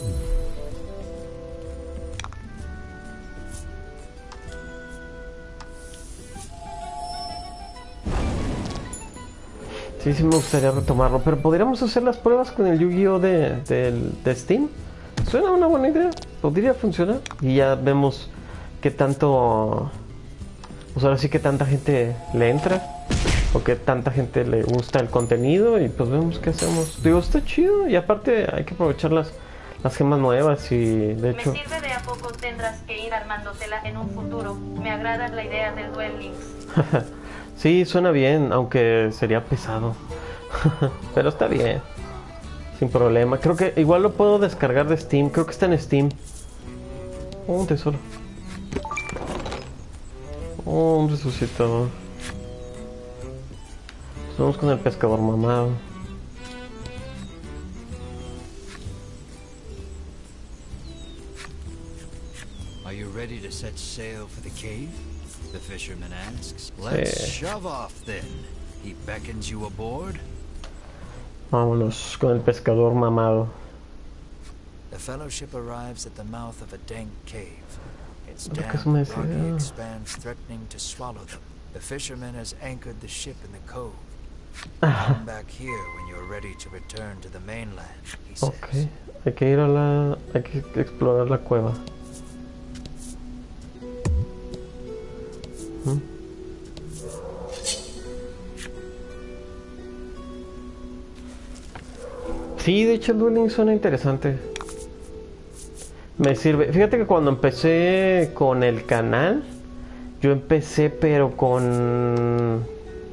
Sí, sí me gustaría retomarlo, pero podríamos hacer las pruebas con el Yu-Gi-Oh! De, de, de Steam. Suena una buena idea, podría funcionar. Y ya vemos qué tanto... Pues ahora sí que tanta gente le entra. O que tanta gente le gusta el contenido. Y pues vemos qué hacemos. Digo, está chido. Y aparte hay que aprovechar las, las gemas nuevas. Y de hecho... Me sirve de a poco, tendrás que ir armándotela en un futuro. Me agrada la idea del Duel Links. Sí, suena bien, aunque sería pesado. Pero está bien. Sin problema. Creo que igual lo puedo descargar de Steam. Creo que está en Steam. Oh, un tesoro. Oh, un resucitador. Pues vamos con el pescador mamado. Are you ready to set sail for the cave? The fisherman asks. Let's Sí. shove off then. He beckons you aboard. Vámonos con el pescador mamado. The fellowship arrives at the mouth of a dank cave. Its Lo que damp, es una rocky idea. expanse threatening to swallow them. The fisherman has anchored the ship in the cove. Come back here when you are ready to return to the mainland, he says. Ok, hay que ir a la... hay que explorar la cueva. ¿Mm? Sí, de hecho el Duel Links suena interesante. Me sirve. Fíjate que cuando empecé con el canal, yo empecé pero con...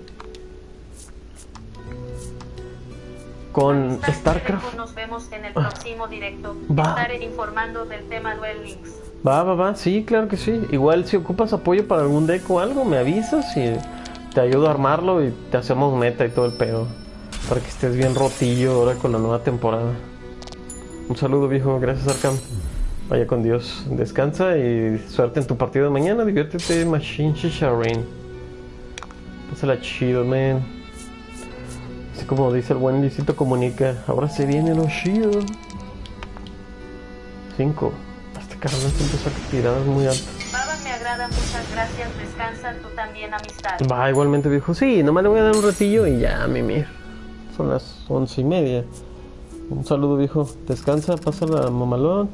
con Está StarCraft. chévere, nos vemos en el próximo directo. Va. Estaré informando del tema Duel Links. Va, va, va, sí, claro que sí. Igual si ocupas apoyo para algún deck o algo, me avisas y te ayudo a armarlo y te hacemos meta y todo el pedo. Para que estés bien rotillo ahora con la nueva temporada. Un saludo, viejo, gracias Arkham. Vaya con Dios, descansa y suerte en tu partido de mañana. Diviértete, Machine Shisharin. Pásala chido, man. Así como dice el buen Luisito Comunica, ahora se viene lo chido. cinco. Este carnal siempre saca tiradas muy altas. Baba, me agrada, muchas gracias. Descansa tú también, amistad. Va, igualmente viejo. Sí, nomás le voy a dar un ratillo y ya, mimir. Son las once y media. Un saludo viejo. Descansa, pásala mamalón.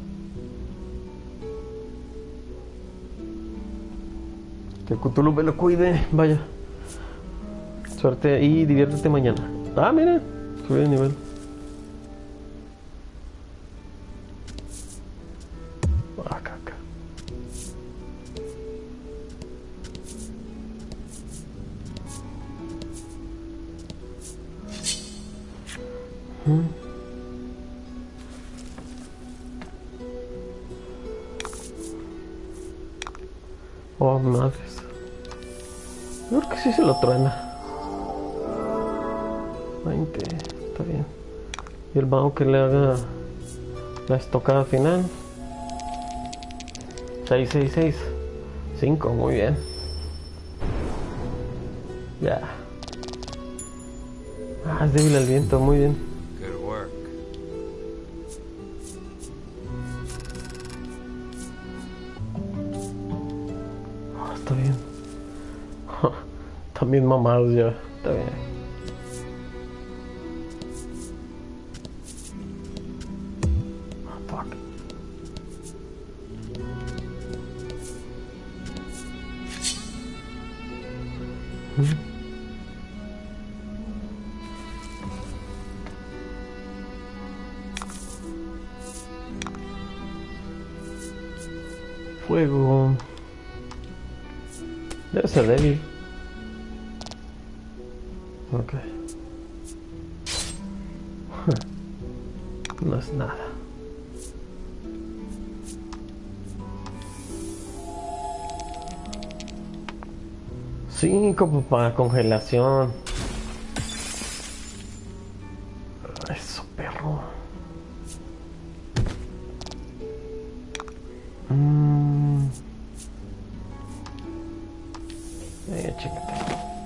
Que Cthulhu me lo cuide. Vaya. Suerte y diviértete mañana. Ah, mira. Subí de nivel. Acá, acá. Hmm. Oh, madres. Yo creo que sí se lo truena. veinte, está bien. Y el mago que le haga la estocada final. seis, seis, seis. cinco, muy bien. Ya. Ah, es débil el viento, muy bien. Good work. Ah, está bien. Están bien mamados ya. Está bien. Fuego. Debe ser débil. Ok. No es nada. Cinco para congelación. Eso, perro. Mm. Eh, chécate.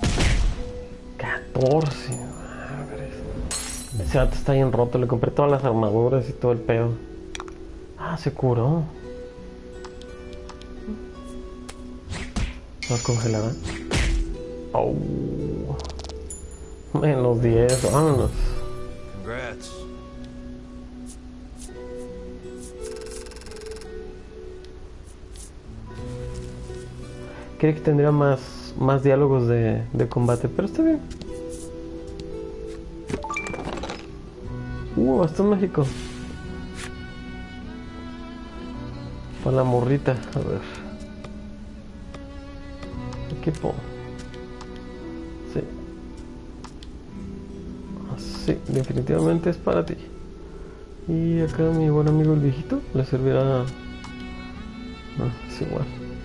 catorce. Madre. Ese vato está bien roto. Le compré todas las armaduras y todo el pedo. Ah, se curó. ¿Más congelada? Oh. Menos diez. Vámonos. Congrats. Creí que tendría más, más diálogos de, de combate, pero está bien. Uh, bastón mágico. Para la morrita, a ver. Equipo. Sí. Sí, definitivamente es para ti. Y acá mi buen amigo el viejito le servirá. Ah, es igual.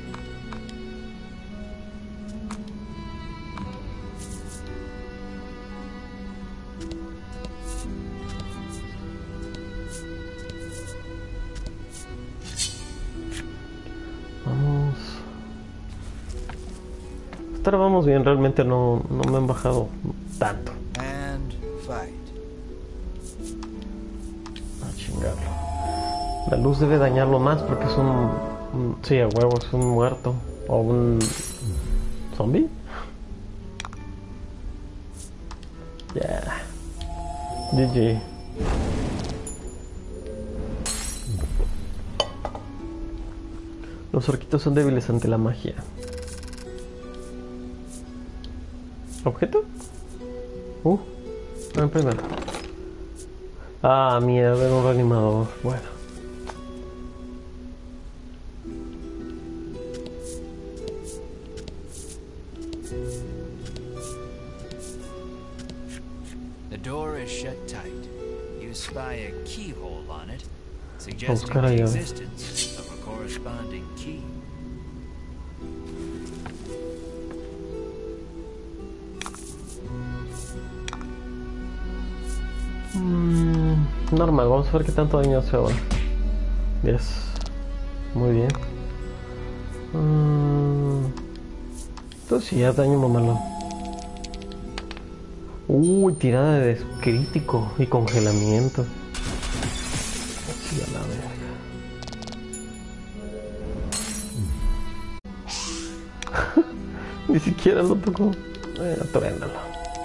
Vamos. Hasta ahora vamos bien, realmente no, no me han bajado tanto. And fight. A chingarlo. La luz debe dañarlo más porque es un, un... Sí, a huevo, es un muerto. O un... ¿Zombie? Ya. Yeah. G G. Los orquitos son débiles ante la magia. ¿Objeto? Uh, ven primero. Ah, mierda, era un reanimador. Bueno. The door is shut tight. You spy a keyhole on it, Vamos a suggesting buscar the ahí, a ver. existence of a corresponding key. Mm, normal, vamos a ver qué tanto daño hace ahora. diez. Muy bien. Mm, entonces sí, ya daño mamalón. Uh, Uy, tirada de des- crítico y congelamiento. Sí, a la verga. Ni siquiera lo tocó. Eh, atréndalo.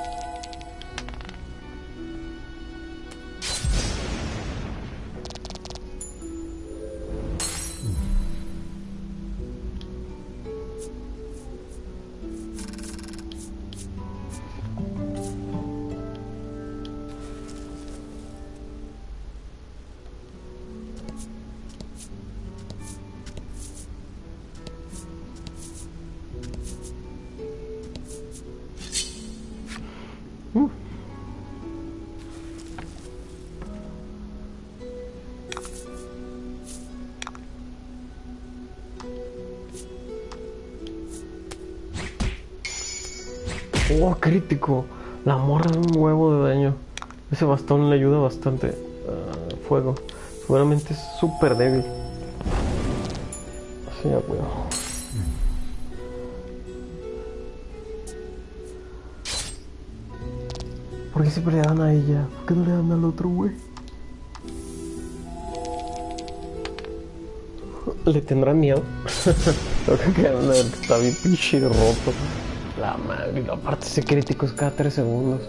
Oh, crítico. La morra da un huevo de daño. Ese bastón le ayuda bastante. Uh, fuego. Seguramente es súper débil. Así a huevo. ¿Por qué siempre le dan a ella? ¿Por qué no le dan al otro güey? ¿Le tendrán miedo? Creo que está bien pinche roto. La madre, aparte ese crítico es cada tres segundos.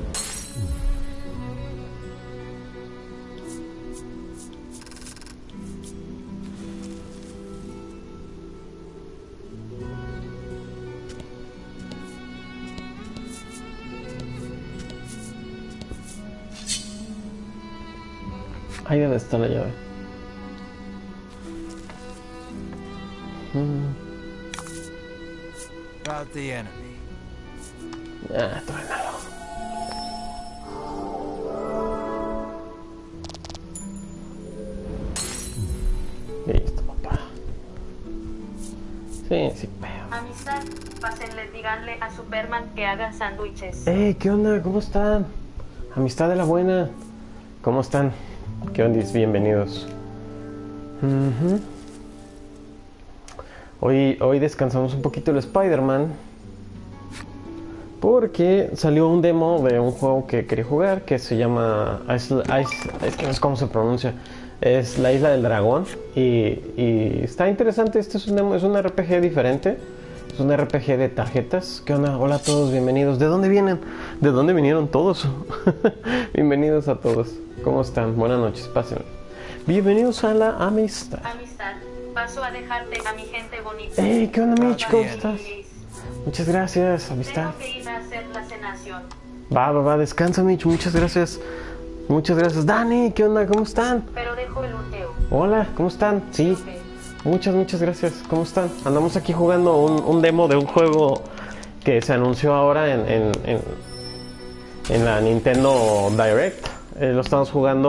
Ahí debe estar la llave. Hmm. About the enemy. Ah, truénalo. Listo, papá. Sí, sí, pero. Amistad, pásenle, díganle a Superman que haga sándwiches. Hey, ¿qué onda? ¿Cómo están? Amistad de la buena. ¿Cómo están? ¿Qué onda? Bienvenidos. Uh-huh. Hoy, hoy descansamos un poquito el Spider-Man. Porque salió un demo de un juego que quería jugar que se llama Ice, Ice, es que no sé cómo se pronuncia, es la Isla del Dragón y, y está interesante. Este es un demo, es un R P G diferente, es un R P G de tarjetas. ¿Qué onda? Hola a todos, bienvenidos. ¿De dónde vienen? ¿De dónde vinieron todos? Bienvenidos a todos. ¿Cómo están? Buenas noches, pásenme. Bienvenidos a la amistad. Amistad, paso a dejarte a mi gente bonita. Hey, ¿qué onda, Mitch? ¿Cómo Bien. estás? Muchas gracias, amistad. Tengo que ir a hacer la cenación. Va, va, va, descansa, Mitch. Muchas gracias. Muchas gracias. Dani, ¿qué onda? ¿Cómo están? Pero dejo el ulteo. Hola, ¿cómo están? Sí, Ok. muchas, muchas gracias. ¿Cómo están? Andamos aquí jugando un, un demo de un juego que se anunció ahora en, en, en, en la Nintendo Direct. Eh, lo estamos jugando,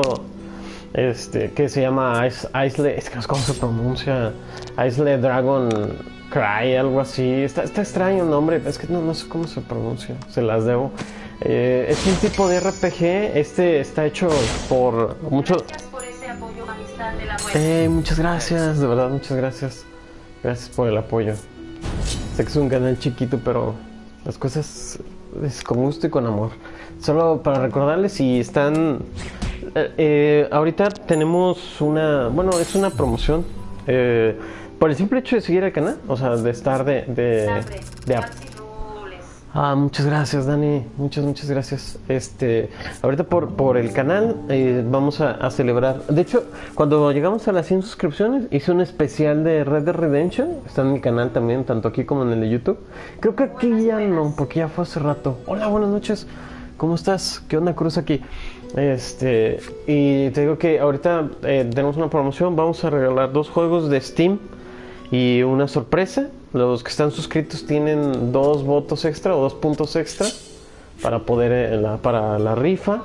este, que se llama Ice, Ice, es que no sé cómo se pronuncia. Isle Dragon Cry, algo así. Está, está extraño el nombre, es que no, no sé cómo se pronuncia, se las debo. Eh, es un tipo de R P G, este está hecho por muchos... Gracias por ese apoyo, amistad de la buena. Eh, muchas gracias, de verdad, muchas gracias. Gracias por el apoyo. Sé que es un canal chiquito, pero las cosas es con gusto y con amor. Solo para recordarles, si están... Eh, eh, ahorita tenemos una... Bueno, es una promoción. Eh, por el simple hecho de seguir el canal, o sea, de estar de... de, Hambre, de ap- Maxi Rules. Ah, muchas gracias, Dani. Muchas, muchas gracias. Este, ahorita por, por el canal eh, vamos a, a celebrar. De hecho, cuando llegamos a las cien suscripciones, hice un especial de Red Dead Redemption. Está en mi canal también, tanto aquí como en el de YouTube. Creo que aquí Buenas, ya buenas. no, porque ya fue hace rato. Hola, buenas noches. ¿Cómo estás? ¿Qué onda, Cruz, aquí? Este, y te digo que ahorita eh, tenemos una promoción. Vamos a regalar dos juegos de Steam y una sorpresa. Los que están suscritos tienen dos votos extra o dos puntos extra para poder eh, la, para la rifa.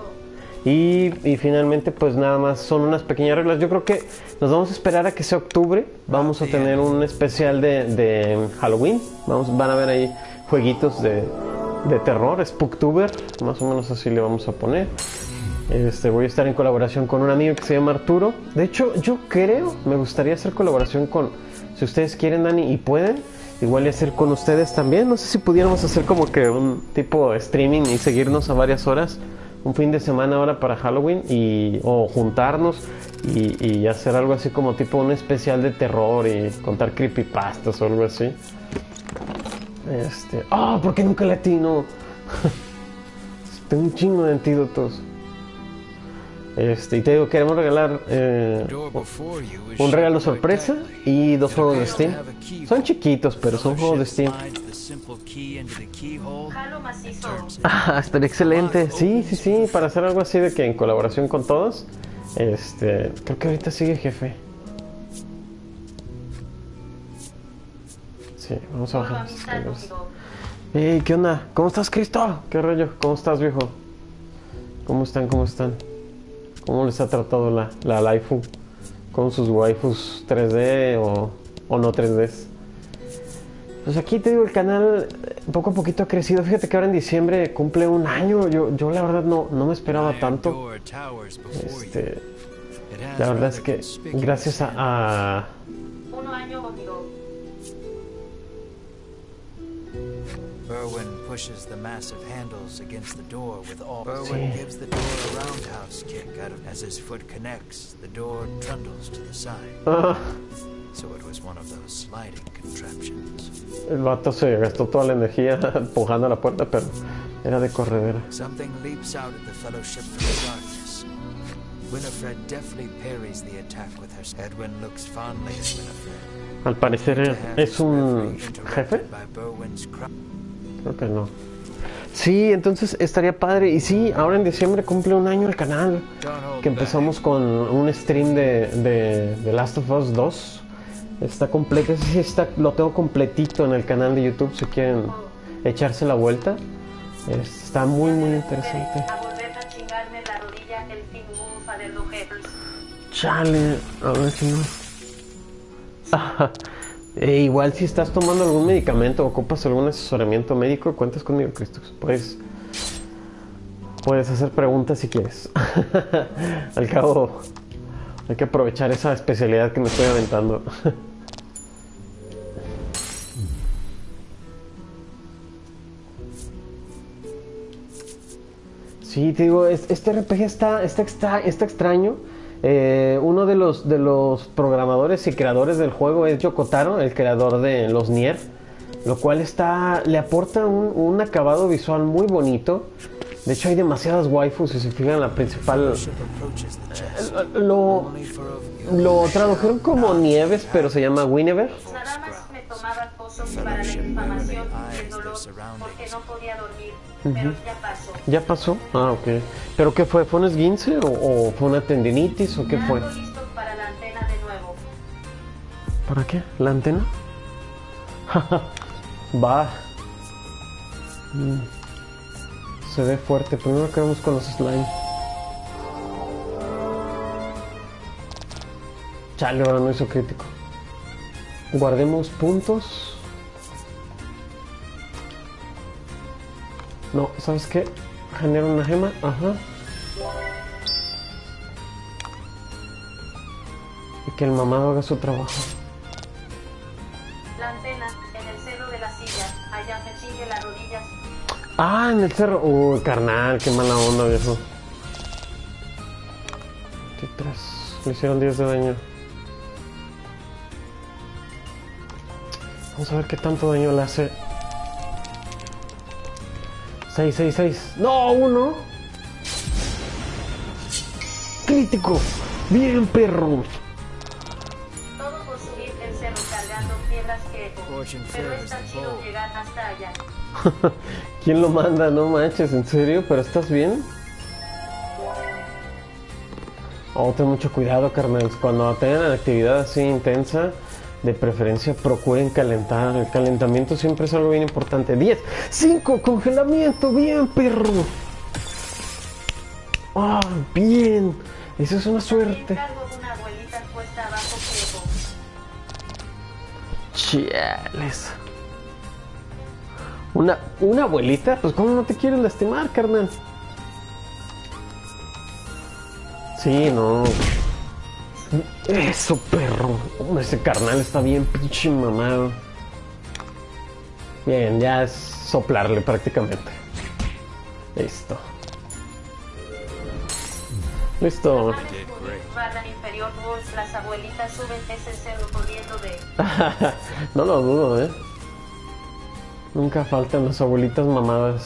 Y, y finalmente pues nada más son unas pequeñas reglas. Yo creo que nos vamos a esperar a que sea octubre. Vamos a tener un especial de, de Halloween. Vamos, van a ver ahí jueguitos de, de terror, Spooktuber, más o menos así le vamos a poner. Este, voy a estar en colaboración con un amigo que se llama Arturo. De hecho, yo creo, me gustaría hacer colaboración con, si ustedes quieren, Dani, y pueden, igual y hacer con ustedes también. No sé si pudiéramos hacer como que un tipo de streaming y seguirnos a varias horas, un fin de semana ahora para Halloween, y o juntarnos y, y hacer algo así como tipo un especial de terror y contar creepypastas o algo así. Este, ah, oh, ¿por qué nunca latino? Tengo un chingo de antídotos. Este, y te digo, queremos regalar eh, un regalo sorpresa y dos juegos de Steam. Son chiquitos, pero son juegos de Steam. Ah, estaría excelente. Sí, sí, sí, para hacer algo así de que en colaboración con todos. Este, creo que ahorita sigue jefe. Sí, vamos a bajar. Hey, ¿qué onda? ¿Cómo estás, Cristo? ¿Qué rollo? ¿Cómo estás, viejo? ¿Cómo están? ¿Cómo están? ¿Cómo les ha tratado la, la waifu? ¿Con sus waifus tres D o, o no tres D? Pues aquí te digo, el canal poco a poquito ha crecido. Fíjate que ahora en diciembre cumple un año. Yo, yo la verdad no, no me esperaba tanto. Este, la verdad es que gracias a... a Berwin pushes the massive handles against the door with all. Berwin gives the door a roundhouse kick out of as his foot connects. The door trundles to the side. Uh, so it was one of those sliding contraptions. El vato se gastó toda la energía empujando la puerta, pero era de corredera. Something leaps out at the fellowship from the darkness. Winifred deftly parries the attack with her. Edwin looks fondly at Winifred. Al parecer es un jefe. Creo que no. Sí, entonces estaría padre. Y sí, ahora en diciembre cumple un año el canal. Que empezamos con un stream de, de, de Last of Us dos. Está completo, sí, está, lo tengo completito en el canal de YouTube si quieren echarse la vuelta. Está muy, muy interesante. Chale, a ver si no. E igual si estás tomando algún medicamento o ocupas algún asesoramiento médico, cuentas conmigo, Cristo. Puedes, puedes hacer preguntas si quieres. Al cabo, hay que aprovechar esa especialidad que me estoy aventando. Sí, te digo, este R P G está, está, extra, está extraño. Eh, uno de los, de los programadores y creadores del juego es Yoko Taro, el creador de los Nier, lo cual está, le aporta un, un acabado visual muy bonito. De hecho hay demasiadas waifus, si se fijan, la principal eh, lo, lo tradujeron como Nieves, pero se llama Guinevere. Nada más me tomaba cosas para la inflamación y el dolor porque no podía dormir, pero ya pasó. ¿Ya pasó? Ah, ok. ¿Pero qué fue? ¿Fue un esguince o, o fue una tendinitis o qué fue? Listos para la antena de nuevo. ¿Para qué? ¿La antena? Va. Mm. Se ve fuerte. Primero acabamos con los slime. Chale, ahora no hizo crítico. Guardemos puntos. No, ¿sabes qué? Genera una gema. Ajá. Y que el mamado haga su trabajo. La antena en el cerro de la silla. Allá me sigue las rodillas. Ah, en el cerro. Uy, carnal, qué mala onda, viejo. veintitrés. Le hicieron diez de daño. Vamos a ver qué tanto daño le hace. seis, seis, seis. ¡No! ¡Uno! ¡Crítico! ¡Bien, perro! Todo por subir el cerro cargando piedras que... Pero es tan chido llegar hasta allá. ¿Quién lo manda? No manches, ¿en serio? ¿Pero estás bien? Oh, ten mucho cuidado, carnal. Cuando tengan actividad así intensa, de preferencia procuren calentar. El calentamiento siempre es algo bien importante. diez, cinco, congelamiento. Bien, perro. Ah, oh, bien. Eso es una suerte. Chales. Una, una abuelita, pues cómo no te quieres lastimar, carnal. Sí, no. Eso, perro. Ese carnal está bien pinche mamado. Bien, ya es soplarle prácticamente. Listo. Listo. Barra inferior Wolf, las abuelitas suben ese cerro corriendo de... No lo dudo, ¿eh? Nunca faltan las abuelitas mamadas.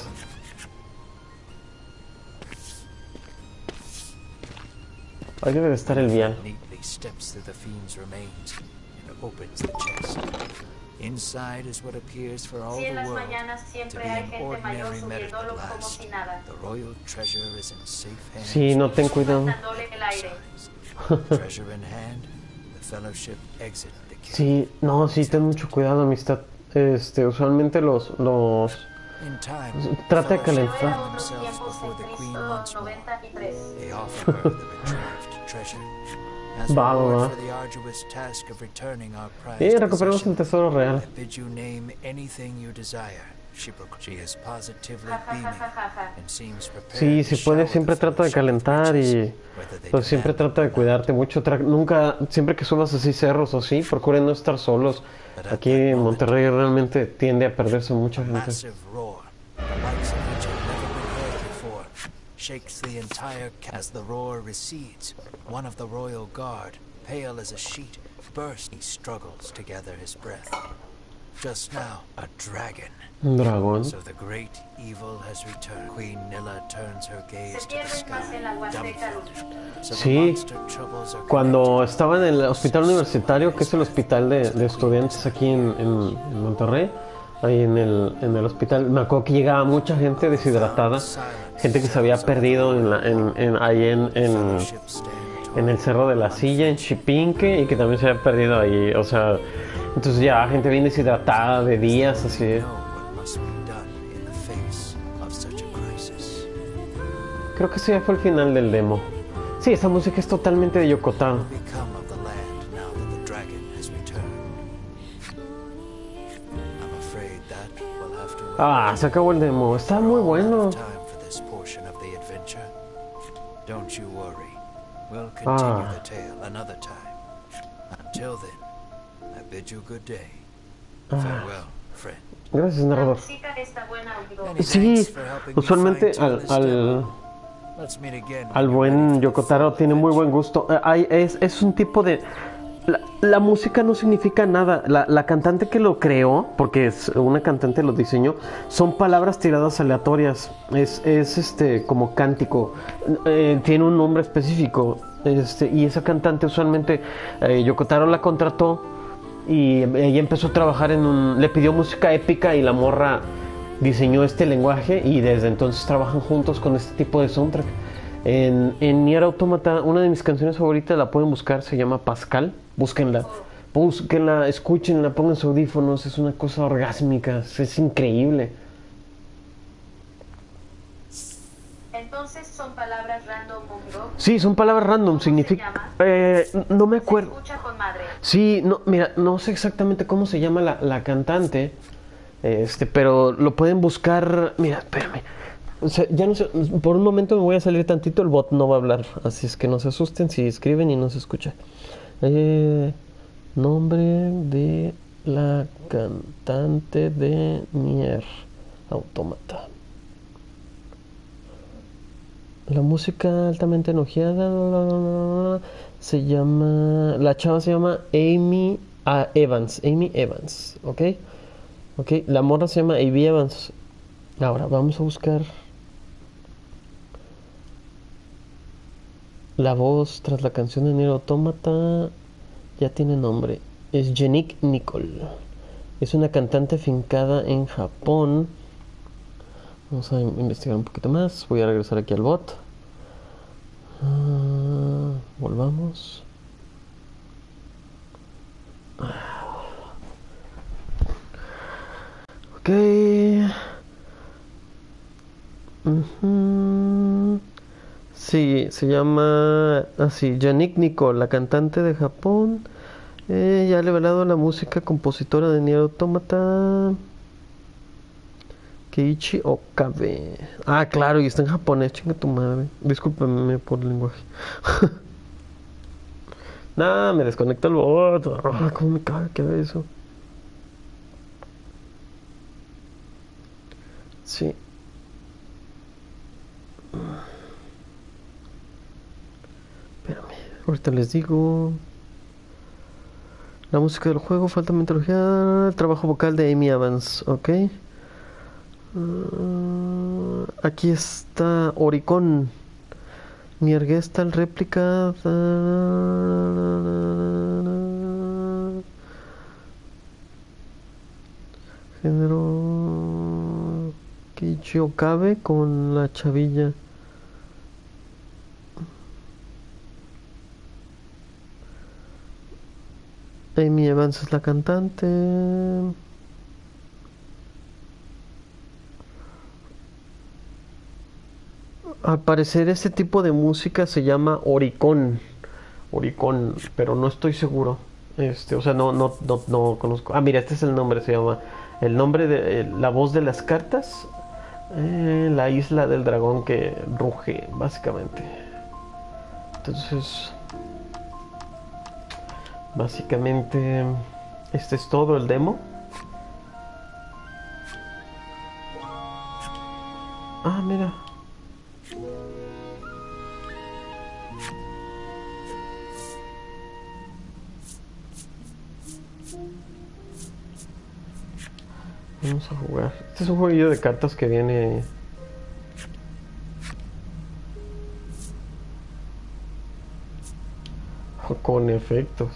Ahí debe de estar el vial. Neatly steps through the fiend's remains and opens the chest. Inside is what appears for all Si en the las world mañanas to siempre be hay an gente mayor ordinary medical subiéndolo como last. si nada. The royal treasure is in safe hands. Sí, no ten cuidado. Dándole el aire. Treasure in hand, the fellowship exit the cave. Sí, no, sí, ten mucho cuidado, amistad. Este, usualmente los, los... In time, Trata de the fellowship calentar. found Otros themselves tiempos before en the queen Cristo once more. noventa y tres. They offer her the retrieved treasure. As Va, va, reward va. for the arduous task of returning our Sí, prized recuperamos el possession, tesoro real. I bid you name anything you desire. She, proc- she is positively Ja, ja, ja, beaming ja, ja, ja. and seems prepared Sí, to si puede, shower siempre the trata de fellowship with calentar riches, y... whether they Pues siempre demand trata de it or not. cuidarte mucho. Tra- nunca, siempre que subas así cerros o así, procuren no estar solos. Aquí en Monterrey realmente tiende a perderse mucha A gente. massive roar, the likes of which had never been heard before, shakes the entire ca- as the roar recedes. One of the royal guard, pale as a sheet, bursts. He struggles to gather his breath. Just now, a dragon. Un dragón. So the great evil has returned. Queen Nilla turns her gaze Se to the pierden más en la sky, Huasteca dumbfounded. So the Sí. monster troubles are Cuando connected. estaba en el hospital universitario, que es el hospital de, de estudiantes aquí en, en- en Monterrey, ahí en el, en el hospital, me acuerdo que llegaba mucha gente deshidratada, gente que se había perdido en la- en- en- ahí en, en, Fellowship stand en el Cerro de la Silla, en Chipinque, y que también se había perdido ahí, o sea, entonces ya gente bien deshidratada de días, así. know what must be done in the face of such a crisis. Creo que ese ya fue el final del demo. Sí, esa música es totalmente de Yokotaro. Become of the land now that the dragon has returned. I'm afraid that we'll have to wait Ah, se acabó el demo, está muy bueno. time for this portion of the adventure. Don't you worry. We'll continue Ah. the tale another time. Until then, I bid you good day. Ah. Farewell, friend. Gracias, La narrador. música está buena, oído. Many Sí, thanks for helping me usualmente fine-tune al, this al, demo. Let's meet again al when you're ready buen for the Yokotaro full tiene muy adventure. buen gusto. Eh, hay- es, es un tipo de... La, la música no significa nada. La, la cantante que lo creó, porque es una cantante lo diseñó, son palabras tiradas aleatorias. Es, es este como cántico. Eh, tiene un nombre específico. Este, y esa cantante usualmente eh, Yokotaro la contrató y ella empezó a trabajar en un... Le pidió música épica y la morra diseñó este lenguaje y desde entonces trabajan juntos con este tipo de soundtrack. En, en Nier Automata, una de mis canciones favoritas, la pueden buscar, se llama Pascal. Búsquenla, búsquenla, escúchenla, pongan sus audífonos, es una cosa orgásmica, es increíble. Entonces son palabras random, Mungro. Sí, son palabras random, significa... Eh, no me Se acuerdo. escucha con madre. Sí, no, mira, no sé exactamente cómo se llama la, la cantante, este, pero lo pueden buscar. Mira, espérame. O sea, ya no sé, por un momento me voy a salir tantito, el bot no va a hablar, así es que no se asusten si escriben y no se escucha. Eh, nombre de la cantante de Nier Automata. La música altamente elogiada se llama, la chava se llama Amy ah, Evans, Amy Evans, ¿ok? Ok, la morra se llama Amy Evans. Ahora vamos a buscar la voz tras la canción de Nier Automata. Ya tiene nombre, es Yannick Nicole. Es una cantante afincada en Japón. Vamos a investigar un poquito más. Voy a regresar aquí al bot. Uh, volvamos. Ok. Uh-huh. Sí, se llama así, Yannick Nicole, la cantante de Japón. Eh, ya ha revelado la música compositora de Nier Automata. Keiichi Okabe. Ah, claro, y está en japonés, chinga tu madre. Discúlpame por el lenguaje. Nah, me desconecta el bot. Ah, cómo me caga que haga eso. Sí. Espérame, ahorita les digo. La música del juego, falta mitología, el trabajo vocal de Amy Adams, ok. Uh, aquí está Oricon. Niergestal réplica. Género Kichio Kabe con la chavilla. Amy Evans es la cantante. Al parecer este tipo de música se llama Oricon. Oricon, pero no estoy seguro. Este, o sea, no, no, no, no conozco. Ah, mira, este es el nombre, se llama. El nombre de eh, la voz de las cartas. Eh, la isla del dragón que ruge, básicamente. Entonces, básicamente, este es todo el demo. Ah, mira. Vamos a jugar. Este es un jueguillo de cartas que viene con efectos.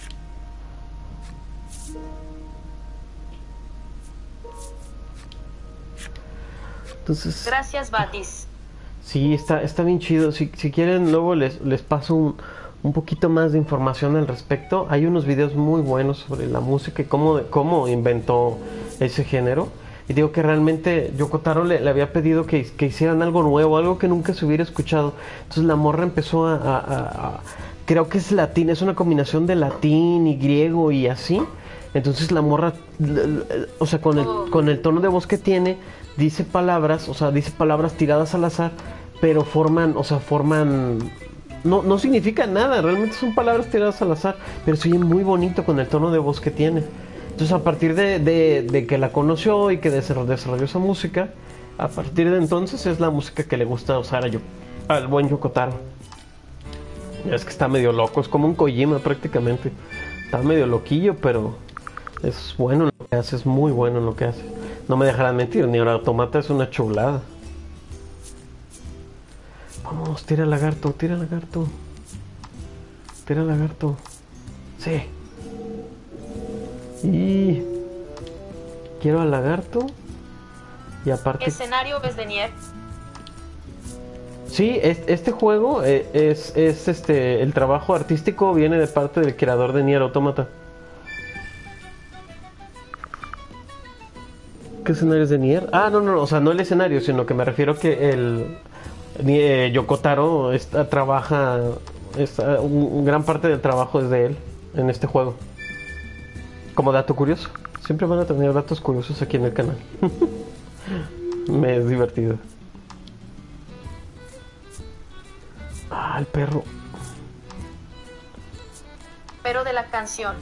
Entonces, Gracias, Batis. sí, está, está bien chido. Si, si quieren, luego les, les paso un, un poquito más de información al respecto. Hay unos videos muy buenos sobre la música y cómo, cómo inventó ese género. Y digo que realmente Yoko Taro le, le había pedido que, que hicieran algo nuevo, algo que nunca se hubiera escuchado. Entonces la morra empezó a, a, a, a creo que es latín, es una combinación de latín y griego y así. Entonces la morra, o sea, con el, con el tono de voz que tiene, dice palabras, o sea, dice palabras tiradas al azar, pero forman, o sea, forman... No, no significa nada, realmente son palabras tiradas al azar, pero se oye muy bonito con el tono de voz que tiene. Entonces a partir de, de, de que la conoció y que desarrolló esa música, a partir de entonces es la música que le gusta usar a yo, al buen Yoko Taro. Es que está medio loco, es como un Kojima prácticamente. Está medio loquillo, pero es bueno en lo que hace, es muy bueno en lo que hace. No me dejarán mentir, Nier Automata es una chulada. Vamos, tira lagarto, tira lagarto. Tira lagarto. Sí. Y quiero al lagarto. Y aparte... Escenario ves de Nier. Sí, es, este juego es, es, es este el trabajo artístico viene de parte del creador de Nier Automata. ¿Qué escenario es de Nier? Ah, no, no, o sea, no el escenario, sino que me refiero que el eh, Yoko Taro está, trabaja, está, un, un gran parte del trabajo es de él en este juego. Como dato curioso, siempre van a tener datos curiosos aquí en el canal. Me es divertido. Ah, el perro. Pero de la canción.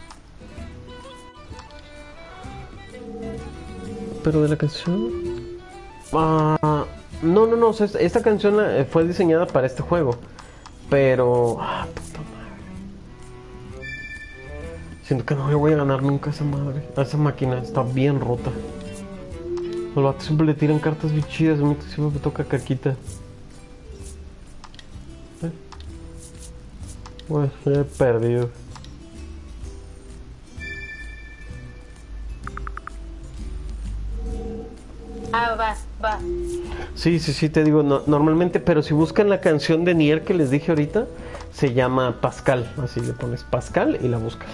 Pero de la canción. Ah, no, no, no. O sea, esta canción fue diseñada para este juego. Pero. Ah, puta madre. Siento que no me voy a ganar nunca a esa madre. A esa máquina. Está bien rota. Los vatos siempre le tiran cartas bien chidas. A mí siempre me toca caquita. ¿Eh? Bueno, ya he perdido. Ah, va, va. Sí, sí, sí, te digo, no, normalmente, pero si buscan la canción de Nier que les dije ahorita, se llama Pascal, así le pones Pascal y la buscas.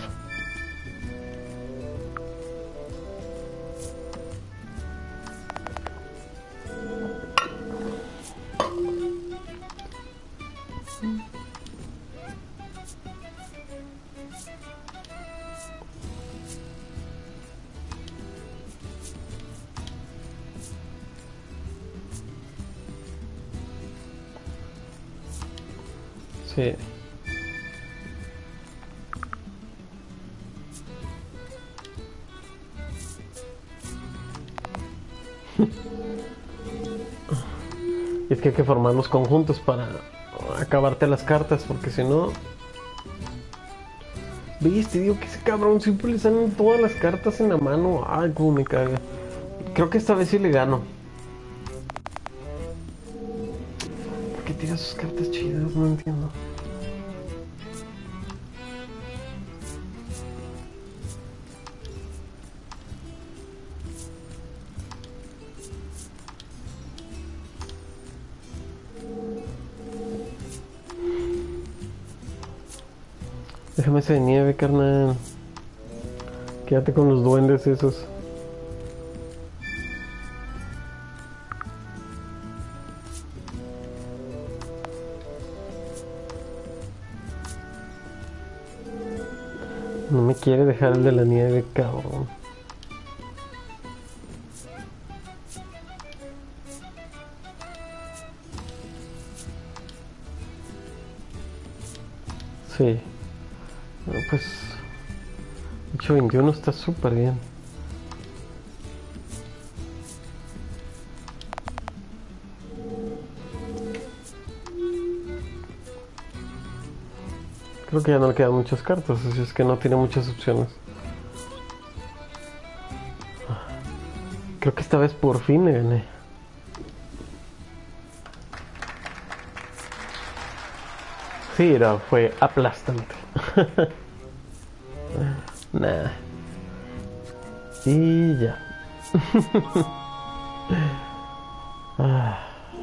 Sí. Y es que hay que formar los conjuntos para acabarte las cartas, porque si no... ¿Viste? Digo que ese cabrón siempre le salen todas las cartas en la mano. Ay, cómo me caga. Creo que esta vez sí le gano. ¿Por qué tira sus cartas chidas? No entiendo. Déjame ese de nieve, carnal. Quédate con los duendes esos. No me quiere dejar el de la nieve, cabrón. Sí. Bueno, pues ocho veintiuno está súper bien. Creo que ya no le quedan muchas cartas, así es que no tiene muchas opciones. Creo que esta vez por fin le gané. Sí, no, fue aplastante. Nah. Y ya. ah.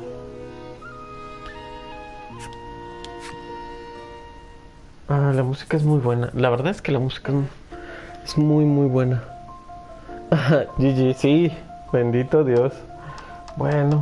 ah, la música es muy buena. La verdad es que la música es muy muy buena. G G, sí, bendito Dios. Bueno,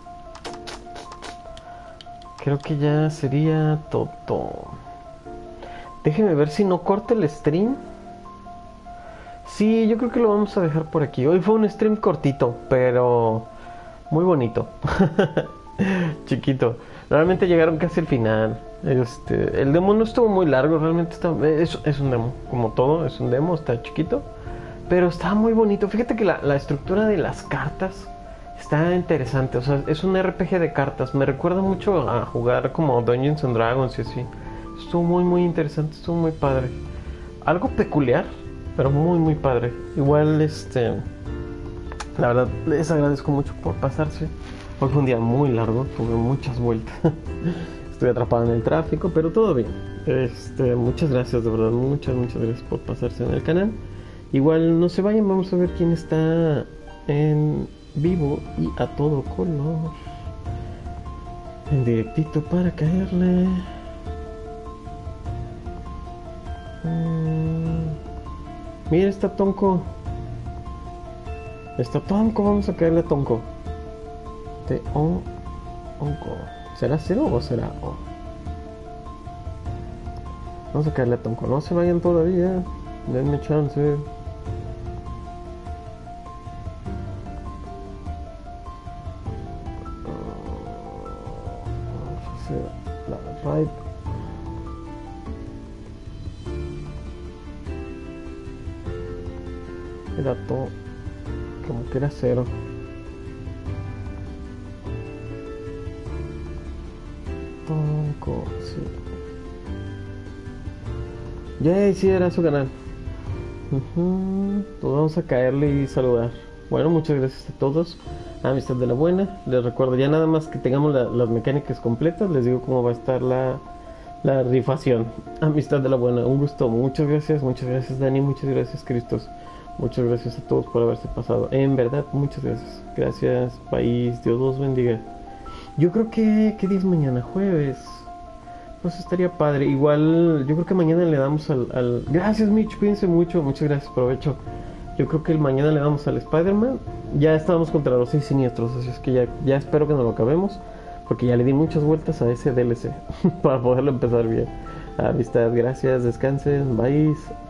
creo que ya sería todo. Déjenme ver si no corta el stream. Sí, yo creo que lo vamos a dejar por aquí. Hoy fue un stream cortito, pero muy bonito. Chiquito. Realmente llegaron casi al final. Este, el demo no estuvo muy largo, realmente está, es, es un demo, como todo, es un demo, está chiquito. Pero está muy bonito. Fíjate que la, la estructura de las cartas está interesante. O sea, es un R P G de cartas. Me recuerda mucho a jugar como Dungeons and Dragons y así. Estuvo muy muy interesante, estuvo muy padre. Algo peculiar, pero muy muy padre. Igual este, la verdad les agradezco mucho por pasarse. Hoy fue un día muy largo, tuve muchas vueltas. Estoy atrapado en el tráfico, pero todo bien. Este, muchas gracias, de verdad, muchas muchas gracias por pasarse en el canal. Igual no se vayan, vamos a ver quién está en vivo y a todo color. En directito para caerle. Mm. Mira, está Tonko. Está Tonko, vamos a caerle a Tonko. T O Tonko. ¿Será cero o será O? Vamos a caerle a Tonko. No se vayan todavía. Denme chance. La right. Era todo como que era cero. Tonko, sí. Yay, sí, era su canal. Uh-huh. Pues vamos a caerle y saludar. Bueno, muchas gracias a todos. Amistad de la buena. Les recuerdo, ya nada más que tengamos la, las mecánicas completas, les digo cómo va a estar la, la rifación. Amistad de la buena, un gusto. Muchas gracias, muchas gracias Dani, muchas gracias Cristos. Muchas gracias a todos por haberse pasado. En verdad, muchas gracias. Gracias, país. Dios los bendiga. Yo creo que... ¿Qué día es mañana? Jueves. Pues estaría padre. Igual, yo creo que mañana le damos al... al... Gracias, Mitch. Cuídense mucho. Muchas gracias. Provecho. Yo creo que el mañana le damos al Spider-Man. Ya estábamos contra los seis siniestros. Así es que ya, ya espero que nos lo acabemos. Porque ya le di muchas vueltas a ese D L C. Para poderlo empezar bien. Amistad, gracias. Descansen. Bye.